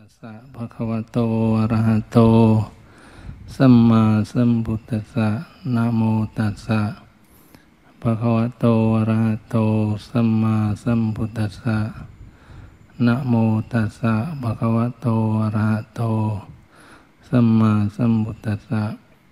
ตัสสะภะคะวะโตอะระหะโตสัมมาสัมพุทธัสสะนะโมตัสสะภะคะวะโตอะระหะโตสัมมาสัมพุทธัสสะนะโมตัสสะภะคะวะโตอะระหะโตสัมมาสัมพุทธัสสะ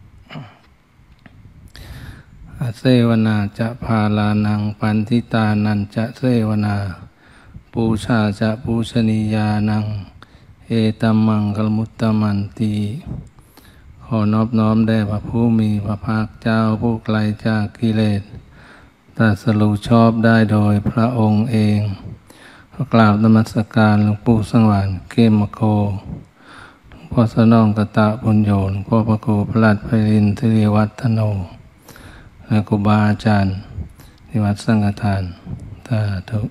อเสวนาจะพาลานังปันทิตานันจะเสวนาปูชาจะปูชนียานังเอตัมมังคลมุตตมันติขอนอบน้อมแด่พระผู้มีพระภาคเจ้าผู้ไกลจากกิเลสตรัสรู้ชอบได้โดยพระองค์เองขอกราบนมัสการหลวงปู่สังวาลเกมโกหลวงพ่อสนองกตะบุญโยหลวงพ่อพระครูพระลัดไพรินทรีวัฒโนและครูบาอาจารย์ที่วัดสังฆทานสาธุ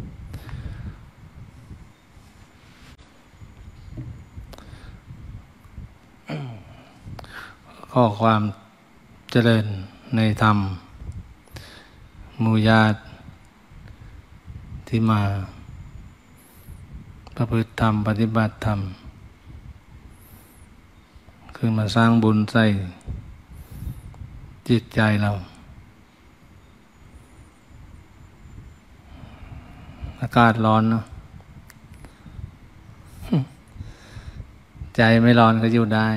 ข้อความเจริญในธรรมหมู่ญาติที่มาประพฤติธรรมปฏิบัติธรรมคือมาสร้างบุญใส่จิตใจเราอากาศร้อนเนาะใจไม่ร้อนก็อยู่ได้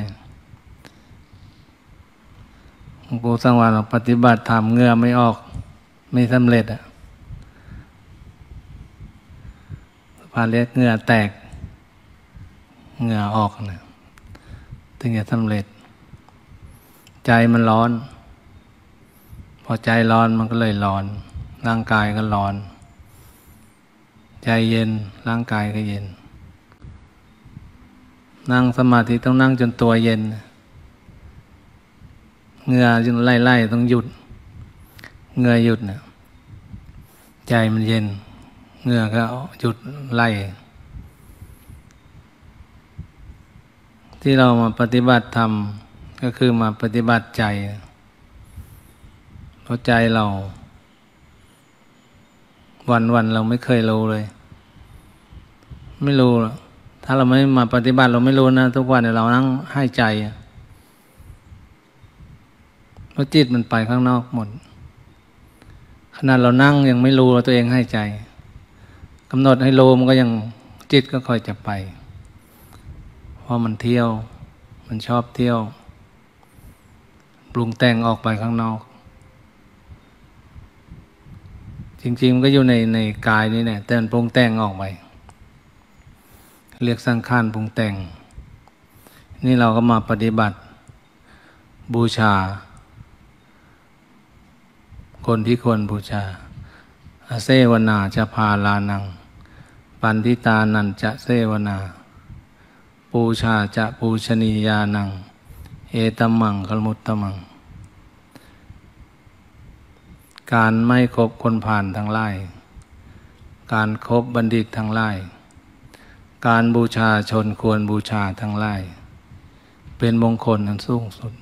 หลวงปู่สังวาลปฏิบัติธรรมเหงื่อไม่ออกไม่สำเร็จพาเรียกเหงื่อแตกเหงื่อออกนะถึงจะสำเร็จใจมันร้อนพอใจร้อนมันก็เลยร้อนร่างกายก็ร้อนใจเย็นร่างกายก็เย็นนั่งสมาธิต้องนั่งจนตัวเย็นเหงื่อจนไล่ๆต้องหยุดเหงื่อหยุดนะใจมันเย็นเหงื่อก็หยุดไล่ที่เรามาปฏิบัติธรรมก็คือมาปฏิบัติใจเพราะใจเราวันเราไม่เคยรู้เลยไม่รู้ถ้าเราไม่มาปฏิบัติเราไม่รู้นะทุกวันเรานั่งให้ใจเพราะจิตมันไปข้างนอกหมดขนาดเรานั่งยังไม่รู้ว่าตัวเองให้ใจกำหนดให้รู้มันก็ยังจิตก็ค่อยจะไปเพราะมันเที่ยวมันชอบเที่ยวปรุงแต่งออกไปข้างนอกจริงๆมันก็อยู่ในกายนี่แหละแต่มันปรุงแต่งออกไปเรียกสังขารปรุงแต่งนี่เราก็มาปฏิบัติบูชาคนที่ควรบูชาอเสวนาจะพาลานังปันทิตานันจะเสวนาปูชาจะปูชนียานังเอตัมมังคลมุตตมังการไม่คบคนผ่านทั้งหลายการคบบัณฑิตทั้งหลายการบูชาชนควรบูชาทั้งหลายเป็นมงคลอันสูงสุด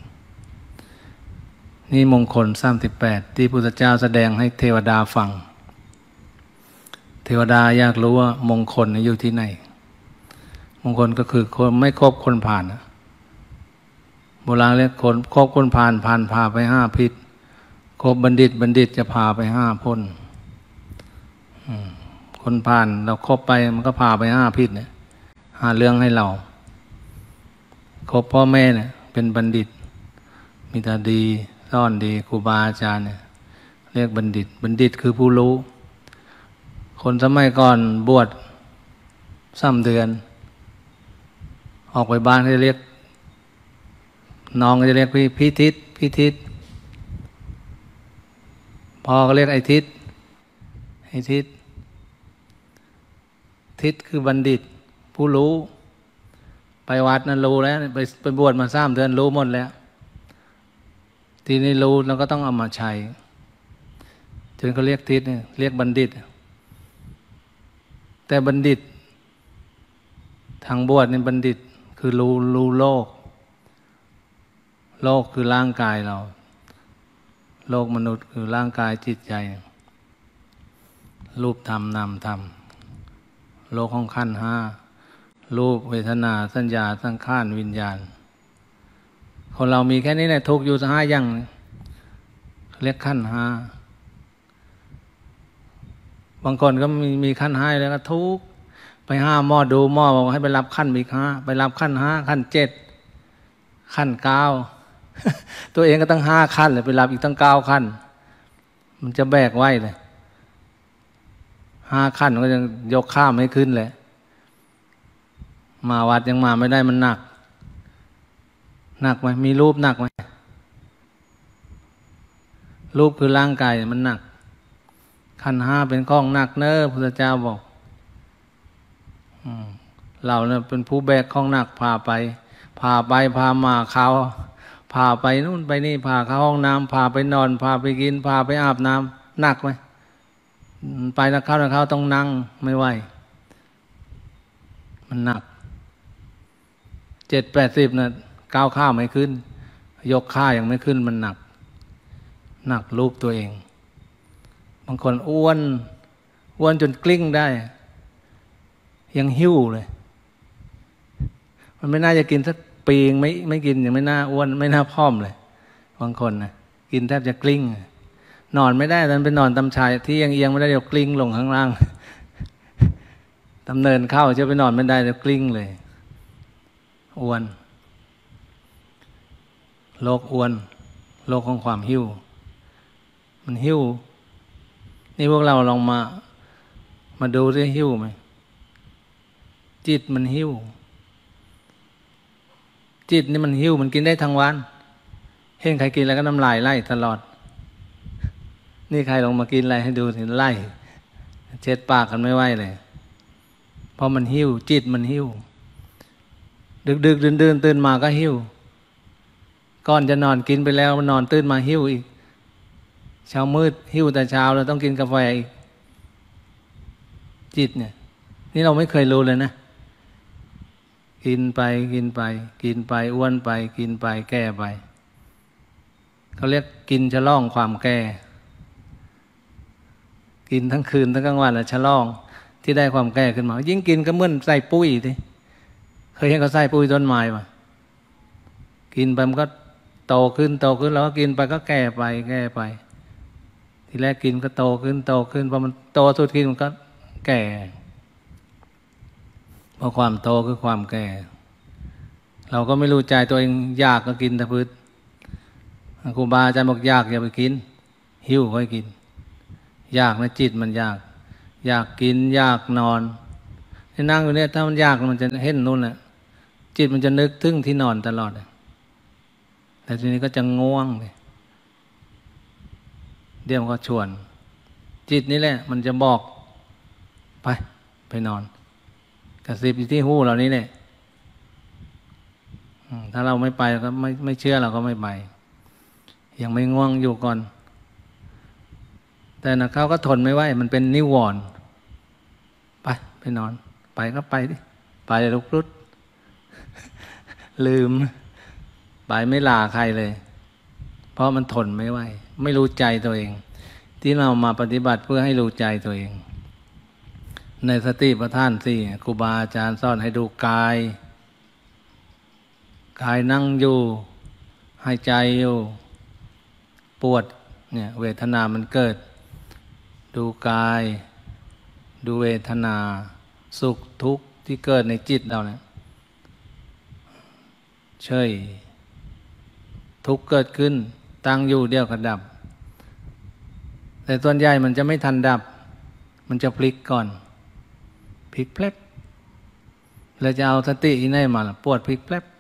นี่มงคล38ที่พุทธเจ้าแสดงให้เทวดาฟังเทวดาอยากรู้ว่ามงคลอยู่ที่ไหนมงคลก็คือคนไม่คบคนผ่านโบราณเรียกคนคบคนผ่านพาไป5พิษคบบัณฑิตจะพาไป5พ้นคนผ่านเราคบไปมันก็พาไป5พิษเนี่ยหาเรื่องให้เราคบพ่อแม่เนี่ยเป็นบัณฑิตมีแต่ดีซ่อนดีครูบาอาจารย์เนี่ยเรียกบัณฑิตคือผู้รู้คนสมัยก่อนบวช3 เดือนออกไปบ้านเขาจะเรียกน้องก็จะเรียกพี่ทิศพ่อก็เรียกไอ้ทิศทิศคือบัณฑิตผู้รู้ไปวัดนั้นรู้แล้วไปบวชมา3 เดือนรู้หมดแล้วทีนี้รู้เราก็ต้องเอามาใช้จนเขาเรียกทิศเรียกบัณฑิตแต่บัณฑิตทางบวชนี่บัณฑิตคือรู้โลกคือร่างกายเราโลกมนุษย์คือร่างกายจิตใจรูปธรรมนามธรรมโลกของขันธ์ 5 รูปเวทนาสัญญาสังขารวิญญาณคนเรามีแค่นี้แหละทุกข์อยู่ห้าอย่างเรียกขั้นห้าบางคนก็มีขั้นห้าแล้วก็ทุกข์ไปห้าหม้อดูหม้อบอกให้ไปรับขั้นอีกห้าไปรับขั้นห้าขั้นเจ็ดขั้นเก้า ตัวเองก็ตั้งห้าขั้นเลยไปรับอีกตั้งเก้าขั้นมันจะแบกไว้เลยห้าขั้นก็ยังยกข้ามไม่ขึ้นเลยมาวัดยังมาไม่ได้มันหนักไหมมีรูปหนักไหมรูปคือร่างกายมันหนักขันธ์ห้าเป็นของหนักเนอะพระพุทธเจ้าบอกเราเนี่ยเป็นผู้แบกของหนักพาไปพามาเขาพาไปนู่นไปนี่พาเข้าห้องน้ำพาไปนอนพาไปกินพาไปอาบน้ำหนักไหมไปนักเข้าต้องนั่งไม่ไหวมันหนัก70-80นะก้าวข้ามไม่ขึ้นยกข้ายังไม่ขึ้นมันหนักรูปตัวเองบางคนอ้วนจนกลิ้งได้ยังหิ้วเลยมันไม่น่าจะกินสักปีไม่กินยังไม่น่าอ้วนไม่น่าพร้อมเลยบางคนนะกินแทบจะกลิ้งนอนไม่ได้ตอนไปนอนตำชายที่ยังเอียงไม่ได้เดี๋ยวกลิ้งลงข้างล่างดำเนินเข้าจะไปนอนไม่ได้เดี๋ยวกลิ้งเลยอ้วนโรคอ้วนโรคของความหิ้วมันหิ้วนี่พวกเราลองมาดูซิหิ้วไหมจิตมันหิ้วจิตนี่มันหิ้วมันกินได้ทั้งวันเห็นใครกินแล้วก็น้ำลายไล่ตลอดนี่ใครลองมากินอะไรให้ดูสิไล่เช็ดปากกันไม่ไหวเลยเพราะมันหิ้วจิตมันหิ้วดึกๆดื่นตื่นมาก็หิ้วก่อนจะนอนกินไปแล้วมันนอนตื่นมาหิ้วอีกเช้ามืดหิ้วแต่เช้าเราต้องกินกาแฟอีกจิตเนี่ยนี่เราไม่เคยรู้เลยนะกินไปอ้วนไปกินไปแก่ไปเขาเรียกกินฉลองความแก่กินทั้งคืนทั้งกลางวันแล้วฉลองที่ได้ความแก่ขึ้นมายิ่งกินก็เหมือนใส่ปุ๋ยทีเคยเห็นเขาใส่ปุ๋ยต้นไม้ป่ะกินไปมันก็โตขึ้นแล้วก็กินไปก็แก่ไปทีแรกกินก็โตขึ้นพอมันโตสุดกินมันก็แก่เพราะความโตคือความแก่เราก็ไม่รู้ใจตัวเองอยากก็กินแต่พืชครูบาอาจารย์บอกอยากอย่าไปกินหิวค่อยกินอยากนะจิตมันอยากกินอยากนอนที่นั่งอยู่เนี่ยถ้ามันอยากมันจะเห็นนู่นแหละจิตมันจะนึกถึงที่นอนตลอดแต่ทีนี้ก็จะง่วงเลยเดี๋ยวมันก็ชวนจิตนี่แหละมันจะบอกไปนอนกระซิบอยู่ที่หูเรานี่แหละถ้าเราไม่ไปก็ไม่เชื่อเราก็ไม่ไปยังไม่ง่วงอยู่ก่อนแต่นะเขาก็ทนไม่ไหวมันเป็นนิวรณ์ไปนอนไปก็ไปดิไปลุกรุดลืมไปไม่ลาใครเลยเพราะมันทนไม่ไหวไม่รู้ใจตัวเองที่เรามาปฏิบัติเพื่อให้รู้ใจตัวเองในสติปัฏฐานสี่ครูบาอาจารย์สอนให้ดูกายนั่งอยู่หายใจอยู่ปวดเนี่ยเวทนามันเกิดดูกายดูเวทนาสุขทุกข์ที่เกิดในจิตเราเนี่ยเฉยทุกข์เกิดขึ้นตั้งอยู่เดียวก็ดับแต่ส่วนใหญ่มันจะไม่ทันดับมันจะพลิกก่อนพลิกแป๊บแล้วจะเอาสติที่ไหนมาล่ะปวดพลิกแป๊บ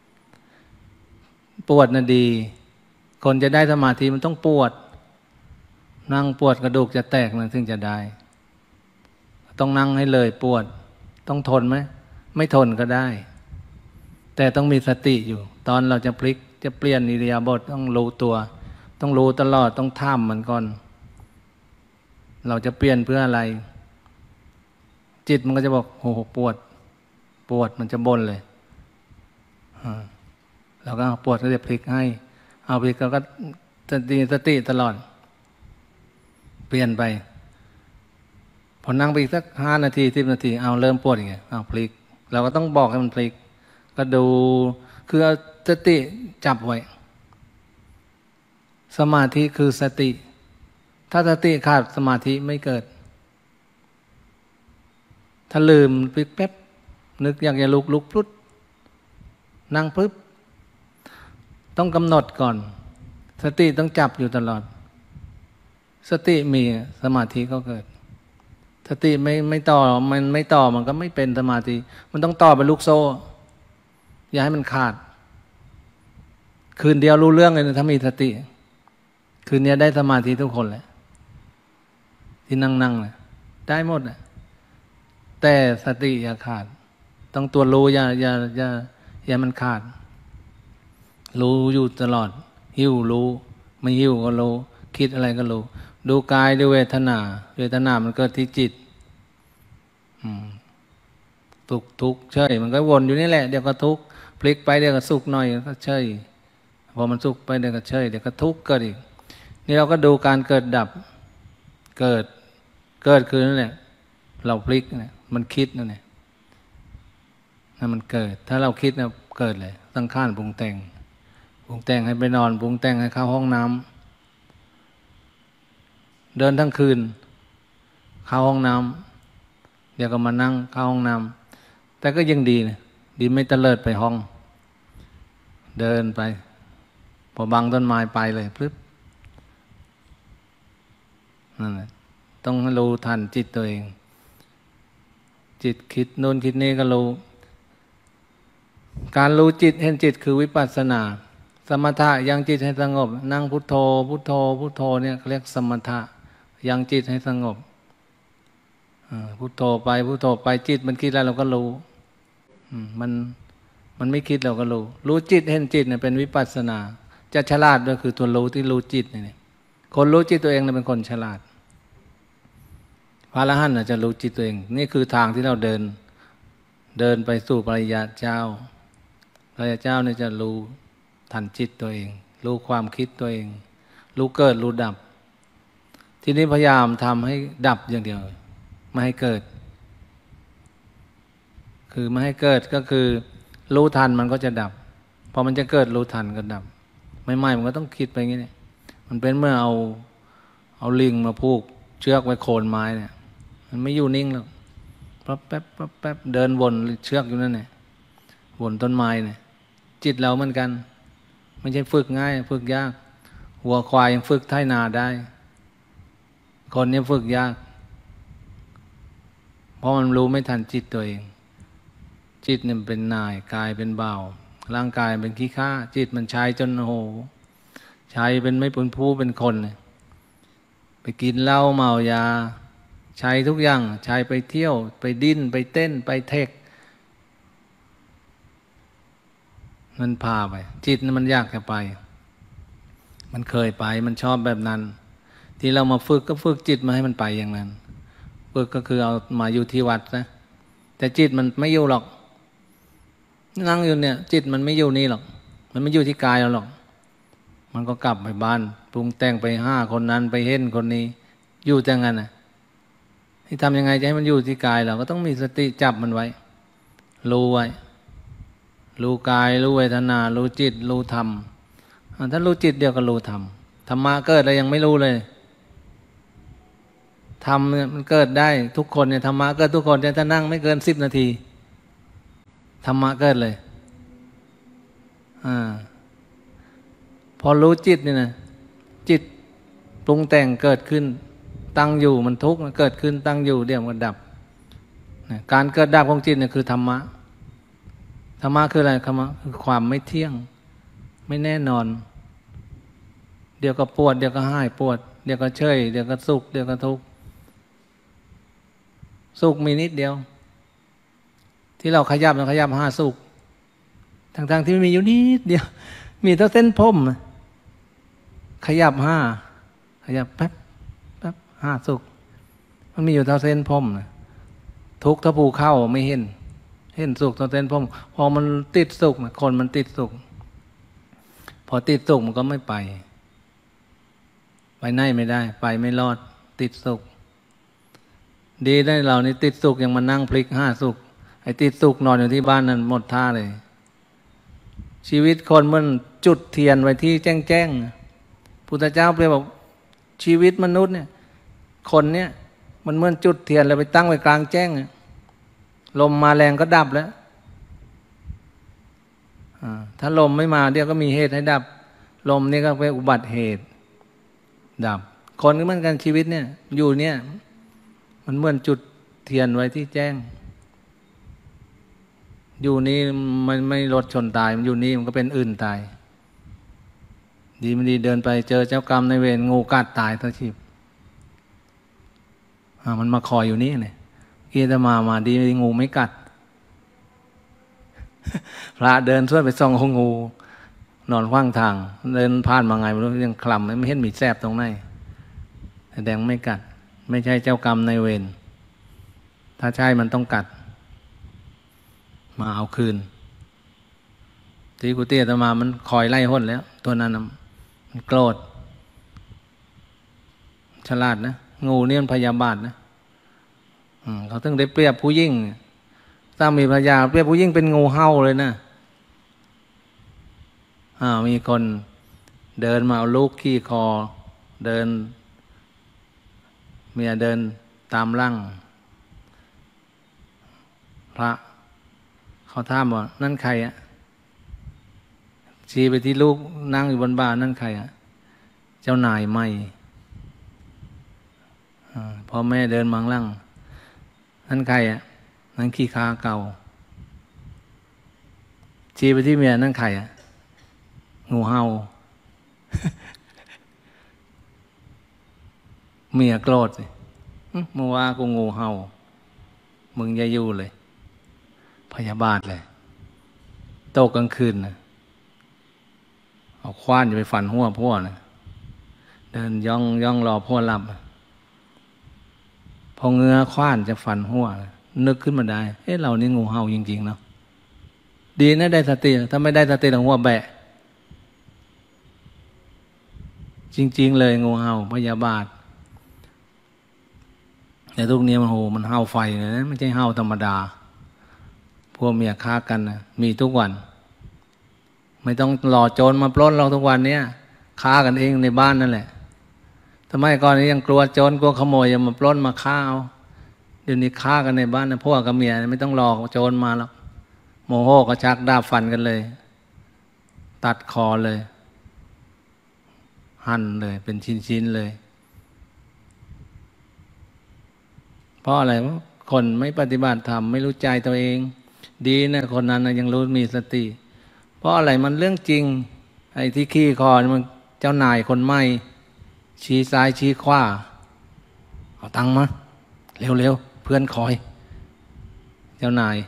ปวดน่ะดีคนจะได้สมาธิมันต้องปวดนั่งปวดกระดูกจะแตกนะถึงจะได้ต้องนั่งให้เลยปวดต้องทนไหมไม่ทนก็ได้แต่ต้องมีสติอยู่ตอนเราจะพลิกจะเปลี่ยนอิริยาบถต้องรู้ตัวต้องรู้ตลอดต้องท่ามมันก่อนเราจะเปลี่ยนเพื่ออะไรจิตมันก็จะบอกโอ้โหปวดมันจะบ่นเลยเราก็ปวดก็จะพลิกให้เอาพลิกเราก็สติตลอดเปลี่ยนไปพอนั่งไปอีกสัก5 นาที10 นาทีเอาเริ่มปวดอีกเอาพลิกเราก็ต้องบอกให้มันพลิกก็ดูคือเอาสติจับไว้สมาธิคือสติถ้าสติขาดสมาธิไม่เกิดถ้าลืมพลิกแป๊บนึกอยากจะลุกพลุดนั่งปึ๊บต้องกำหนดก่อนสติต้องจับอยู่ตลอดสติมีสมาธิก็เกิดสติไม่ต่อมันไม่ต่อมันก็ไม่เป็นสมาธิมันต้องต่อเป็นลูกโซ่อย่าให้มันขาดคืนเดียวรู้เรื่องเลยนะถ้ามีสติคืนนี้ได้สมาธิทุกคนแหละที่นั่งเลยได้หมดแหละแต่สติอย่าขาดต้องตัวรู้อย่ามันขาดรู้อยู่ตลอดหิ้วรู้ไม่หิ้วก็รู้คิดอะไรก็รู้ดูกายด้วยเวทนามันเกิดที่จิตทุกข์เฉยมันก็วนอยู่นี่แหละเดี๋ยวก็ทุกข์พลิกไปเดี๋ยวก็สุขหน่อยก็เฉยพอมันสุขไปเดี๋ยวก็เฉยเดี๋ยวก็ทุกข์เกิดอีกนี่เราก็ดูการเกิดดับเกิดคือนั่นแหละเราพลิกเนี่ยมันคิดนั่นแหละนั่นมันเกิดถ้าเราคิดนะเกิดเลยสังขารปรุงแต่งให้ไปนอนปรุงแต่งให้เข้าห้องน้ำเดินทั้งคืนเข้าห้องน้ำเดี๋ยวก็มานั่งเข้าห้องน้ำแต่ก็ยังดีนะดีไม่เตลิดไปห้องเดินไปพอบังต้นไม้ไปเลยปึ๊บนั่นแหละต้องรู้ทันจิตตัวเองจิตคิดโน่นคิดนี่ก็รู้การรู้จิตเห็นจิตคือวิปัสสนาสมถะยังจิตให้สงบนั่งพุทโธเนี่ยเขาเรียกสมถะยังจิตให้สงบพุทโธไปจิตมันคิดแล้วเราก็รู้มันไม่คิดเราก็รู้จิตเห็นจิตเนี่ยเป็นวิปัสสนาจะฉลาดด้วยคือตัวรู้ที่รู้จิตนี่คนรู้จิตตัวเองเนี่ยเป็นคนฉลาดพระอรหันต์จะรู้จิตตัวเองนี่คือทางที่เราเดินไปสู่ปริยัติเจ้าเนี่ยจะรู้ทันจิตตัวเองรู้ความคิดตัวเองรู้เกิดรู้ดับทีนี้พยายามทำให้ดับอย่างเดียวไม่ให้เกิดคือไม่ให้เกิดก็คือรู้ทันมันก็จะดับพอมันจะเกิดรู้ทันก็ดับไม่มันก็ต้องคิดไปอย่างนี้เนี่ยมันเป็นเมื่อเอาลิงมาผูกเชือกไว้โคนไม้เนี่ยมันไม่อยู่นิ่งหรอกแป๊บเดินวนเชือกอยู่นั่นเนี่ยวนต้นไม้เนี่ยจิตเราเหมือนกันไม่ใช่ฝึกง่ายฝึกยากวัวควายยังฝึกไถนาได้คนนี้ฝึกยากเพราะมันรู้ไม่ทันจิตตัวเองจิตเนี่ยเป็นนายกายเป็นบ่าวร่างกายเป็นขี้ข้าจิตมันใช้จนโหใช้เป็นไม่เป็นผู้เป็นคนเลยไปกินเหล้าเมายาใช้ทุกอย่างใช้ไปเที่ยวไปดิ้นไปเต้นไปเทคมันพาไปจิตมันอยากจะไปมันเคยไปมันชอบแบบนั้นที่เรามาฝึกก็ฝึกจิตมาให้มันไปอย่างนั้นฝึกก็คือเอามาอยู่ที่วัดนะแต่จิตมันไม่อยู่หรอกนั่งอยู่เนี่ยจิตมันไม่อยู่นี่หรอกมันไม่อยู่ที่กายเราหรอกมันก็กลับไปบ้านปรุงแต่งไปหาคนนั้นไปเห็นคนนี้อยู่แต่งั้นนะที่ทำยังไงจะให้มันอยู่ที่กายเราก็ต้องมีสติจับมันไว้รู้ไว้รู้กายรู้เวทนารู้จิตรู้ธรรมถ้ารู้จิตเดียวก็รู้ธรรมธรรมะเกิดแล้วยังไม่รู้เลยธรรมเนี่ยมันเกิดได้ทุกคนเนี่ยธรรมะเกิดทุกคนแต่ถ้านั่งไม่เกิน10 นาทีธรรมะเกิดเลยพอรู้จิตนี่นะจิตปรุงแต่งเกิดขึ้นตั้งอยู่มันทุกข์มันเกิดขึ้นตั้งอยู่เดี๋ยวมันดับการเกิดดับของจิตเนี่ยคือธรรมะคืออะไรธรรมะคือความไม่เที่ยงไม่แน่นอนเดี๋ยวก็ปวดเดี๋ยวก็หายปวดเดี๋ยวก็เฉยเดี๋ยวก็สุขเดี๋ยวก็ทุกข์สุขมีนิดเดียวที่เราขยับหาสุขทั้งที่ไม่มีอยู่นิดเดียวมีเท่าเส้นผมขยับแป๊บหาสุขมันมีอยู่เท่าเส้นผมทุกข์ถ้าภูเข้าไม่เห็นสุขเท่าเส้นผมพอมันติดสุขคนมันติดสุขพอติดสุขมันก็ไม่ไปไหนไม่ได้ไปไม่รอดติดสุขดีได้เรานี่ติดสุขยังมานั่งพลิกหาสุขไอ้ติดสุขนอนอยู่ที่บ้านนั้นหมดท่าเลยชีวิตคนมันจุดเทียนไว้ที่แจ้งพุทธเจ้าเปรียบบอกชีวิตมนุษย์เนี่ยคนเนี่ยมันเหมือนจุดเทียนแล้วไปตั้งไว้กลางแจ้งลมมาแรงก็ดับแล้วถ้าลมไม่มาเดี๋ยวก็มีเหตุให้ดับลมนี่ก็เป็นอุบัติเหตุดับคนก็เหมือนกันชีวิตเนี่ยอยู่เนี่ยมันเหมือนจุดเทียนไว้ที่แจ้งอยู่นี่มันไม่รถชนตายมันอยู่นี่มันก็เป็นอื่นตายดีไม่ดีเดินไปเจอเจ้ากรรมในเวรงูกัดตายทั้งชีพมันมาคอยอยู่นี่เนี่ยกีตมาดีไม่ดีงูไม่กัดพระเดินช่วยไปส่องงูนอนขว้างทางเดินผ่านมาไงไม่รู้ยังคลำไม่เห็นมีแสบตรงไหนแสดงไม่กัดไม่ใช่เจ้ากรรมในเวรถ้าใช่มันต้องกัดมาเอาคืนที่กุฏิอาตมามันคอยไล่ห้นแล้วตัวนั้นมันโกรธฉลาดนะงูนี่มันพยาบาทนะเขาต้องได้เปรียบผู้ยิ่งถ้ามีภรรยาเปรียบผู้ยิ่งเป็นงูเห่าเลยนะมีคนเดินมาเอาลูกขี้คอเดินเมียเดินตามร่างพระเขาถามว่านั่นใครอ่ะชี้ไปที่ลูกนั่งอยู่บนบ่านั่นใครอ่ะเจ้านายใหม่พอแม่เดินมังล่างนั่นใครอ่ะนั่นขี้ค้าเก่าชี้ไปที่เมียนั่นใครอ่ะงูเห่า เมียโกรธสิมึงว่ากูงูเห่ามึงอย่าอยู่เลยพยาบาทเลยโตกลางคืนนะเอาคว้านจะไปฟันหัวพ่อนะเดินย่องรอพ่อหลับพอเงื้อคว้านจะฟันหัวนึกขึ้นมาได้เรานี่งูเห่าจริงๆเนาะดีนะได้สติถ้าไม่ได้สติหลังหัวแบะจริงๆเลยงูเห่าพยาบาทแต่ทุกนี้มันเห่าไฟเลยนะไม่ใช่เห่าธรรมดาพวกเมียฆ่ากันนะมีทุกวันไม่ต้องรอโจรมาปล้นเราทุกวันเนี้ยฆ่ากันเองในบ้านนั่นแหละทำไมก่อนนี้ยังกลัวโจรกลัวขโมยยังมาปล้นมาฆ่าเอาเดี๋ยวนี้ฆ่ากันในบ้านนะพวกกับเมียไม่ต้องรอโจรมาหรอกโมโหก็ชักดาบฟันกันเลยตัดคอเลยหั่นเลยเป็นชิ้นๆเลยเพราะอะไรเพราะคนไม่ปฏิบัติธรรมไม่รู้ใจตัวเองดีนะคนนั้นนะยังรู้มีสติเพราะอะไรมันเรื่องจริงไอ้ที่ขี้คอมันเจ้านายคนใหม่ชี้ซ้ายชี้ขวาเอาตังค์มาเร็วๆเพื่อนคอยเจ้านาย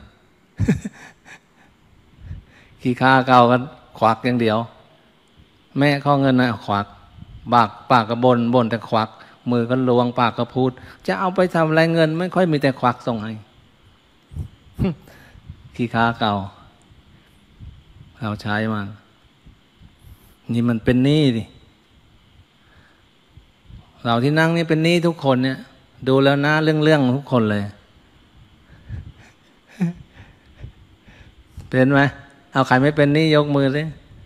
ขี้ข้าเก่ากันขวักอย่างเดียวแม่ข้อเงินนะขวักปากกระบนแต่ขวักมือก็ลวงปากก็พูดจะเอาไปทำอะไรเงินไม่ค่อยมีแต่ขวักส่งให้ ขี้ข้าเก่าเราใช้มานี่มันเป็นหนี้ดิเราที่นั่งนี่เป็นหนี้ทุกคนเนี่ยดูแล้วนะเรื่องทุกคนเลย เป็นไหมเอาใครไม่เป็นหนี้ยกมือสิ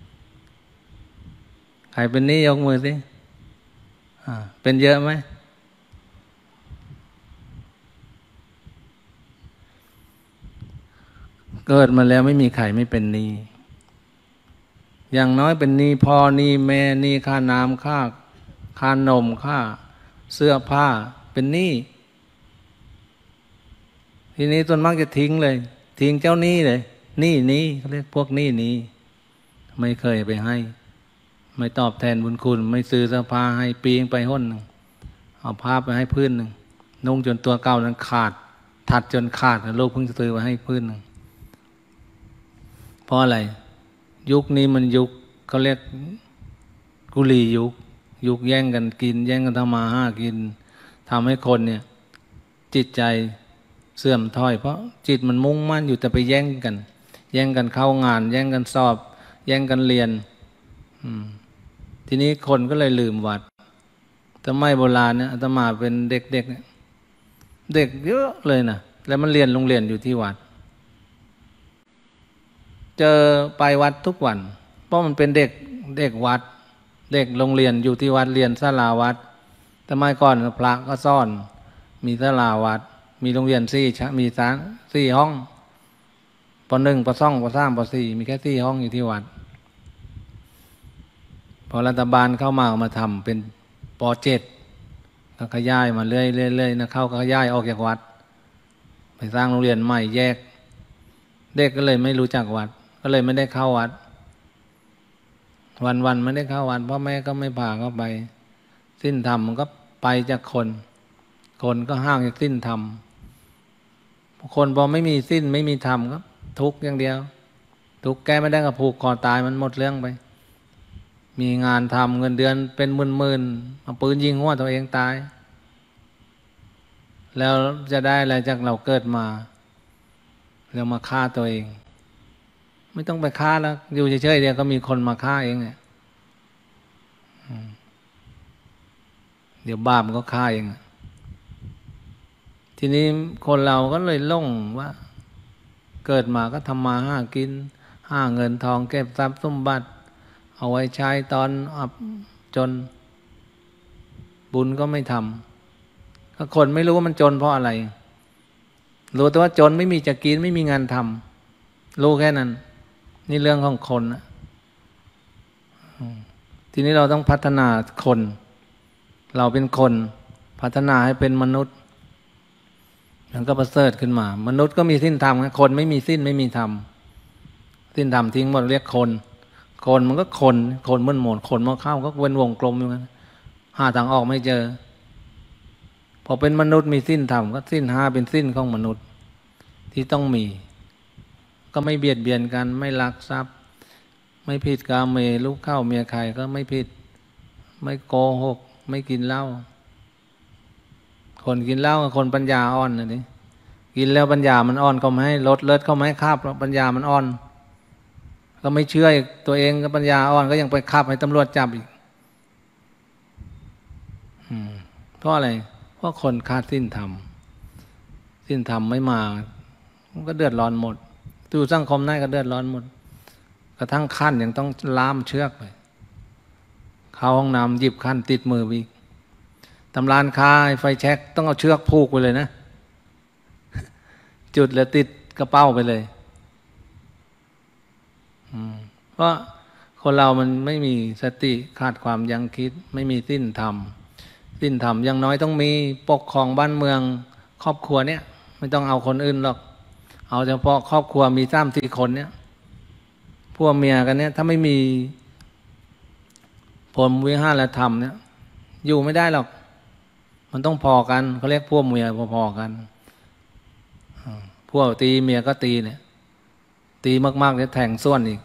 ใครเป็นหนี้ยกมือสิเป็นเยอะไหมเกิดมาแล้วไม่มีใครไม่เป็นหนี้อย่างน้อยเป็นหนี้พ่อหนี้แม่หนี้ค่าน้ำค่านมค่าเสื้อผ้าเป็นหนี้ทีนี้ส่วนมากจะทิ้งเลยทิ้งเจ้าหนี้เลยหนี้เขาเรียกพวกหนี้ไม่เคยไปให้ไม่ตอบแทนบุญคุณไม่ซื้อเสื้อผ้าให้ปีงไปห้นหนึ่งเอาผ้าไปให้พื้นหนึ่งนุ่งจนตัวเก่านั้นขาดถัดจนขาดลูกเพิ่งซื้อมาให้พื้นหนึ่งเพราะอะไรยุคนี้มันยุคเขาเรียกกุลียุคแย่งกันกินแย่งกันทำมาหากินทำให้คนเนี่ยจิตใจเสื่อมถอยเพราะจิตมันมุ่งมั่นอยู่แต่ไปแย่งกันเข้างานแย่งกันสอบแย่งกันเรียนทีนี้คนก็เลยลืมวัดสมัยโบราณเนี่ยอาตมาเป็นเด็กเนี่ยเด็กเยอะเลยนะแล้วมันเรียนโรงเรียนอยู่ที่วัดเจอไปวัดทุกวันเพราะมันเป็นเด็กวัดเด็กโรงเรียนอยู่ที่วัดเรียนศาลาวัดแต่เมื่อก่อนพระก็ซ่อนมีศาลาวัดมีโรงเรียนมีสี่ห้องป.1 ป.2 ป.3 ป.4 มีแค่4 ห้องอยู่ที่วัดพอรัฐบาลเข้ามาทำเป็นป.7 ก็ขยายมาเรื่อยๆนะเข้าก็ขยายออกจากวัดไปสร้างโรงเรียนใหม่แยกเด็กก็เลยไม่รู้จักวัดก็เลยไม่ได้เข้าวัดวันไม่ได้เข้าวัดพ่อแม่ก็ไม่พาเข้าไปสิ้นธรรมมันก็ไปจากคนก็ห่างจากสิ้นธรรมคนพอไม่มีสิ้นไม่มีธรรมก็ทุกข์อย่างเดียวทุกข์แก้ไม่ได้ก็ผูกคอตายมันหมดเรื่องไปมีงานทำเงินเดือนเป็นหมื่นๆเอาปืนยิงหัวตัวเองตายแล้วจะได้อะไรจากเราเกิดมาเรามาฆ่าตัวเองไม่ต้องไปฆ่าแล้วอยู่เฉยๆเดียวก็มีคนมาฆ่าเองเนี่ยเดี๋ยวบาปมันก็ฆ่าเองทีนี้คนเราก็เลยหลงว่าเกิดมาก็ทำมาหากินหาเงินทองเก็บทรัพย์สมบัติเอาไว้ใช้ตอนอับจนบุญก็ไม่ทำก็คนไม่รู้ว่ามันจนเพราะอะไรรู้แต่ว่าจนไม่มีจะกินไม่มีงานทำรู้แค่นั้นนี่เรื่องของคนนะทีนี้เราต้องพัฒนาคนเราเป็นคนพัฒนาให้เป็นมนุษย์มันก็ประเสริฐขึ้นมามนุษย์ก็มีสิ้นธรรมคนไม่มีสิ้นไม่มีธรรมสิ้นธรรมทิ้งหมดเรียกคนมันก็คนมันหมดคนมาเข้าก็เป็นวงกลมอยู่งั้นหาทางออกไม่เจอพอเป็นมนุษย์มีสิ้นธรรมก็สิ้นห้าเป็นสิ้นของมนุษย์ที่ต้องมีก็ไม่เบียดเบียนกันไม่ลักทรัพย์ไม่ผิดกาเมลูกเข้าเมียใครก็ไม่ผิดไม่โกหกไม่กินเหล้าคนกินเหล้ากับคนปัญญาอ่อนนะนี่กินแล้วปัญญามันอ่อนก็ไม่ให้ลดเลิศก็ไม่ให้คาบปัญญามันอ่อนก็ไม่เชื่อตัวเองก็ปัญญาอ่อนก็ยังไปคาบให้ตำรวจจับอีกเพราะอะไรเพราะคนขาดสิ้นธรรมไม่มามันก็เดือดร้อนหมดดูสังคมนั่นก็เดือดร้อนหมดกระทั่งขั้นยังต้องล่ามเชือกไปเข้าห้องน้ำหยิบขั้นติดมืออีกตำรานคาไฟแช็กต้องเอาเชือกผูกไปเลยนะจุดแล้วติดกระเป๋าไปเลยเพราะคนเรามันไม่มีสติขาดความยั้งคิดไม่มีสิ้นธรรมอย่างน้อยต้องมีปกครองบ้านเมืองครอบครัวเนี่ยไม่ต้องเอาคนอื่นหรอกเอาเฉพาะครอบครัวมี3-4 คนเนี่ยพวกเมียกันเนี่ยถ้าไม่มีพรหมวิหารธรรมเนี่ยอยู่ไม่ได้หรอกมันต้องพอกันเขาเรียกพวกเมียพอๆกันพวกตีเมียก็ตีเนี่ยตีมากๆจะแทงส่วนอีก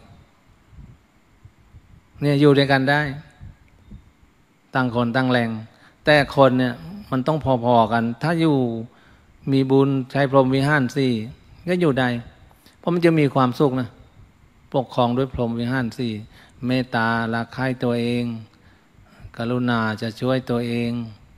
เนี่ยอยู่ด้วยกันได้ตั้งคนตั้งแรงแต่คนเนี่ยมันต้องพอๆกันถ้าอยู่มีบุญใช้พรหมวิหาร4ก็อยู่ได้เพราะมันจะมีความสุขนะปกครองด้วยพรหมวิหาร4เมตตารักใคร่ตัวเองกรุณาจะช่วยตัวเอง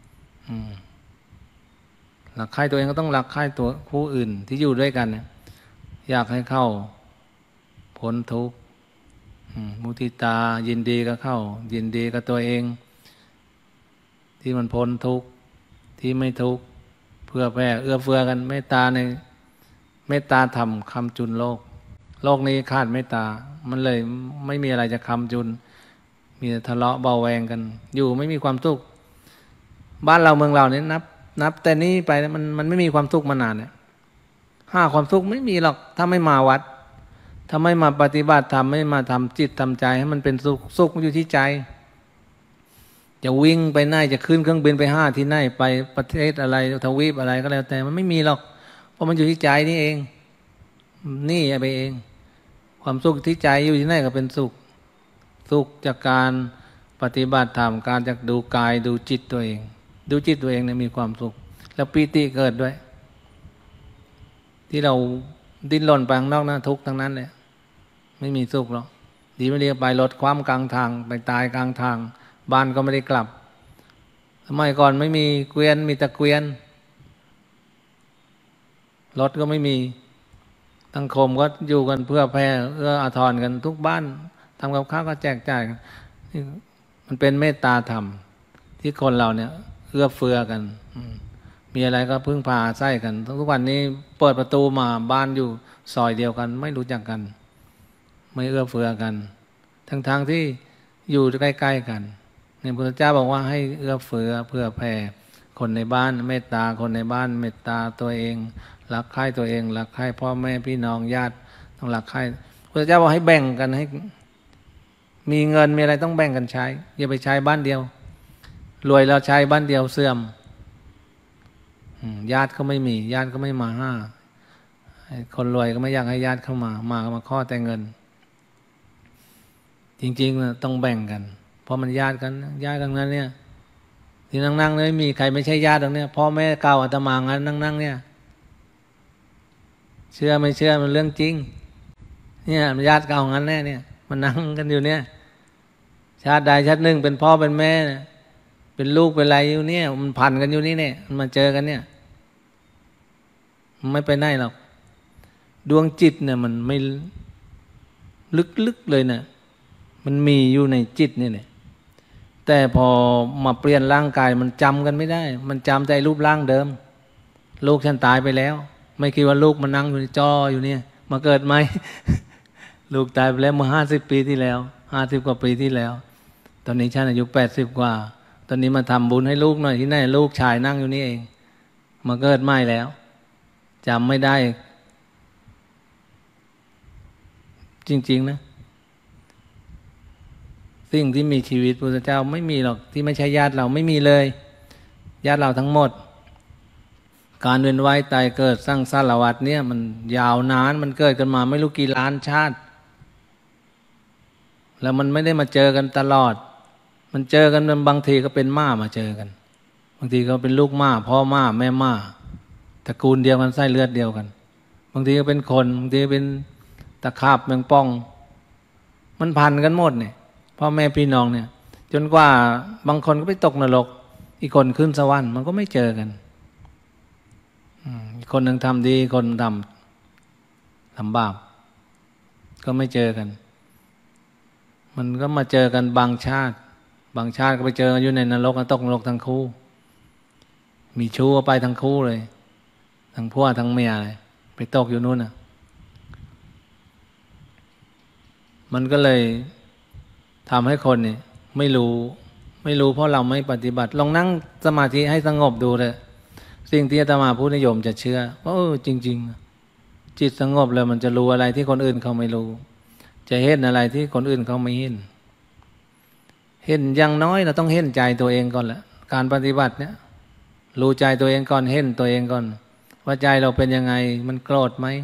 รักใคร่ตัวเองก็ต้องรักใคร่ตัวผู้อื่นที่อยู่ด้วยกันเนี่ยอยากให้เข้าพ้นทุกข์มุทิตายินดีก็เข้ายินดีกับตัวเองที่มันพ้นทุกข์ที่ไม่ทุกข์เพื่อแผ่เอื้อเฟื้อกันเมตตาในเมตตาธรรมคำจุนโลกนี้ขาดเมตตามันเลยไม่มีอะไรจะคำจุนมีแต่ทะเลาะเบาแวงกันอยู่ไม่มีความสุขบ้านเราเมืองเราเนี่ยนับแต่นี้ไปมันไม่มีความสุขมานานเนี่ยความสุขไม่มีหรอกถ้าไม่มาวัดถ้าไม่มาปฏิบัติธรรมไม่มาทำจิตทำใจให้มันเป็นสุขมันอยู่ที่ใจจะวิ่งไปไหนจะขึ้นเครื่องบินไปที่ไหนไปประเทศอะไรทวีปอะไรก็แล้วแต่มันไม่มีหรอกเพราะมันอยู่ที่ใจนี่เองนี่ไปเองความสุขที่ใจอยู่ที่ไหนก็เป็นสุขจากการปฏิบัติธรรมการจากดูกายดูจิตตัวเองดูจิตตัวเองเนี่ยมีความสุขแล้วปีติเกิดด้วยที่เราดิ้นรนไปข้างนอกนะทุกข์ทั้งนั้นเลยไม่มีสุขหรอกดีไม่ดีไปรถคว่ำกลางทางไปตายกลางทางบ้านก็ไม่ได้กลับสมัยก่อนไม่มีเกวียนมีตะเกวียนรถก็ไม่มีสังคมก็อยู่กันเพื่อแผ่เอื้ออาทรกันทุกบ้านทำกับข้าวก็แจกจ่ายกันมันเป็นเมตตาธรรมที่คนเราเนี่ยเอื้อเฟื้อกันมีอะไรก็พึ่งพาอาศัยกันทุกวันนี้เปิดประตูมาบ้านอยู่ซอยเดียวกันไม่รู้จักกันไม่เอื้อเฟื้อกันทั้งที่อยู่ใกล้ๆกันเนี่ยพระพุทธเจ้าบอกว่าให้เอื้อเฟื้อเพื่อแผ่คนในบ้านเมตตาคนในบ้านเมตตาตัวเองรักใคร่ตัวเองรักใคร่พ่อแม่พี่น้องญาติต้องรักใคร่พระพุทธเจ้าบอกให้แบ่งกันให้มีเงินมีอะไรต้องแบ่งกันใช้อย่าไปใช้บ้านเดียวรวยแล้วใช้บ้านเดียวเสื่อมญาติก็ไม่มีญาติก็ไม่มาห้าคนรวยก็ไม่อยากให้ญาติเข้ามาก็มาข้อแต่เงินจริงๆนะต้องแบ่งกันเพราะมันญาติกันนั้นเนี่ยที่นั่งๆไม่มีใครไม่ใช่ญาติตรงเนี้ยพ่อแม่เก่าอาตมางั้นนั่งเนี่ยเชื่อไม่เชื่อมันเรื่องจริงเนี่ยญาติเก่างั้นแน่เนี่ยมันนั่งกันอยู่เนี่ยชาติใดชาติหนึ่งเป็นพ่อเป็นแม่เป็นลูกเป็นอะไรอยู่เนี่ยมันพันกันอยู่นี่เนี่ยมันมาเจอกันเนี่ยมันไม่ไปไหนหรอกดวงจิตเนี่ยมันไม่ลึกๆเลยเนี่ยมันมีอยู่ในจิตนี่แหละแต่พอมาเปลี่ยนร่างกายมันจำกันไม่ได้มันจำแต่รูปร่างเดิมลูกฉันตายไปแล้วไม่คิดว่าลูกมันนั่งอยู่ในจออยู่เนี่ยมาเกิดไหม ลูกตายไปแล้วเมื่อ50 ปีที่แล้ว50 กว่าปีที่แล้วตอนนี้ฉันอายุ80 กว่าตอนนี้มาทำบุญให้ลูกหน่อยที่ไหนลูกชายนั่งอยู่นี่เองมาเกิดใหม่แล้วจำไม่ได้จริงๆนะสิ่งที่มีชีวิตพระพุทธเจ้าไม่มีหรอกที่ไม่ใช่ญาติเราไม่มีเลยญาติเราทั้งหมดการเวียนว่ายตายเกิดสร้างสารวัฏเนี่ยมันยาวนานมันเกิดกันมาไม่รู้กี่ล้านชาติแล้วมันไม่ได้มาเจอกันตลอดมันเจอกันบางทีก็เป็นม่ามาเจอกันบางทีก็เป็นลูกม่าพ่อม่าแม่ม่าตระกูลเดียวกันไส้เลือดเดียวกันบางทีก็เป็นคนบางทีเป็นตะขาบแมงป่องมันพันกันหมดเนี่ยพ่อแม่พี่น้องเนี่ยจนกว่าบางคนก็ไปตกนรกอีกคนขึ้นสวรรค์มันก็ไม่เจอกันอีกคนหนึ่งทำดีคนทำบาปก็ไม่เจอกันมันก็มาเจอกันบางชาติก็ไปเจอกันอยู่ในนรกตกนรกทั้งคู่มีชู้ไปทั้งคู่เลยทั้งผัวทั้งเมียเลยไปตกอยู่นู่นน่ะมันก็เลยทำให้คนนี่ไม่รู้เพราะเราไม่ปฏิบัติลองนั่งสมาธิให้สงบดูเลยสิ่งที่อาตมาพูดนิยมจะเชื่อว่าจริงๆจิตสงบแล้วมันจะรู้อะไรที่คนอื่นเขาไม่รู้จะเห็นอะไรที่คนอื่นเขาไม่เห็นอย่างน้อยเราต้องเห็นใจตัวเองก่อนแหละการปฏิบัติเนี่ยรู้ใจตัวเองก่อนเห็นตัวเองก่อนว่าใจเราเป็นยังไงมันโกรธไหม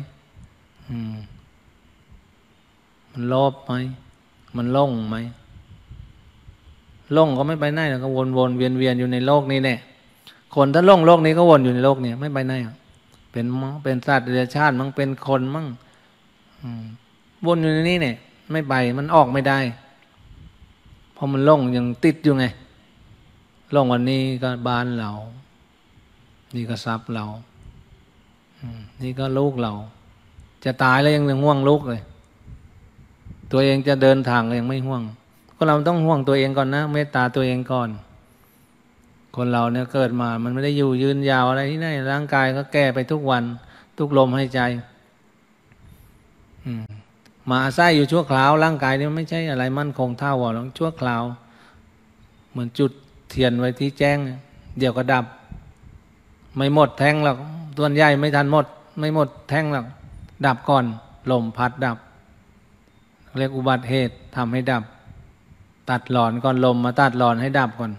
มันโลภไหมมันหลงไหมหลงก็ไม่ไปไหนแล้วก็วนเวียนอยู่ในโลกนี้แน่คนถ้าหลงโลกนี้ก็วนอยู่ในโลกนี้ไม่ไปไหนเป็นสัตว์เดรัจฉานมั่งเป็นคนมั่งวนอยู่ในนี้เนี่ยไม่ไปมันออกไม่ได้เพราะมันหลงยังติดอยู่ไงหลงวันนี้ก็บ้านเรานี่ก็ทรัพย์เรานี่ก็ลูกเราจะตายแล้วยังห่วงลูกเลยตัวเองจะเดินทางยังไม่ห่วงก็เราต้องห่วงตัวเองก่อนนะเมตตาตัวเองก่อนคนเราเนี่ยเกิดมามันไม่ได้อยู่ยืนยาวอะไรที่ไหนร่างกายก็แก่ไปทุกวันทุกลมหายใจมาอาศัยอยู่ชั่วคราวร่างกายนี่มันไม่ใช่อะไรมั่นคงเท่าหรอกชั่วคราวเหมือนจุดเทียนไว้ที่แจ้งเดี๋ยวก็ดับไม่หมดแท่งหรอกส่วนใหญ่ไม่ทันหมดไม่หมดแท่งหรอกดับก่อนลมพัดดับเรียกอุบัติเหตุทำให้ดับตัดหลอนก่อนลมมาตัดหลอนให้ดับก่อน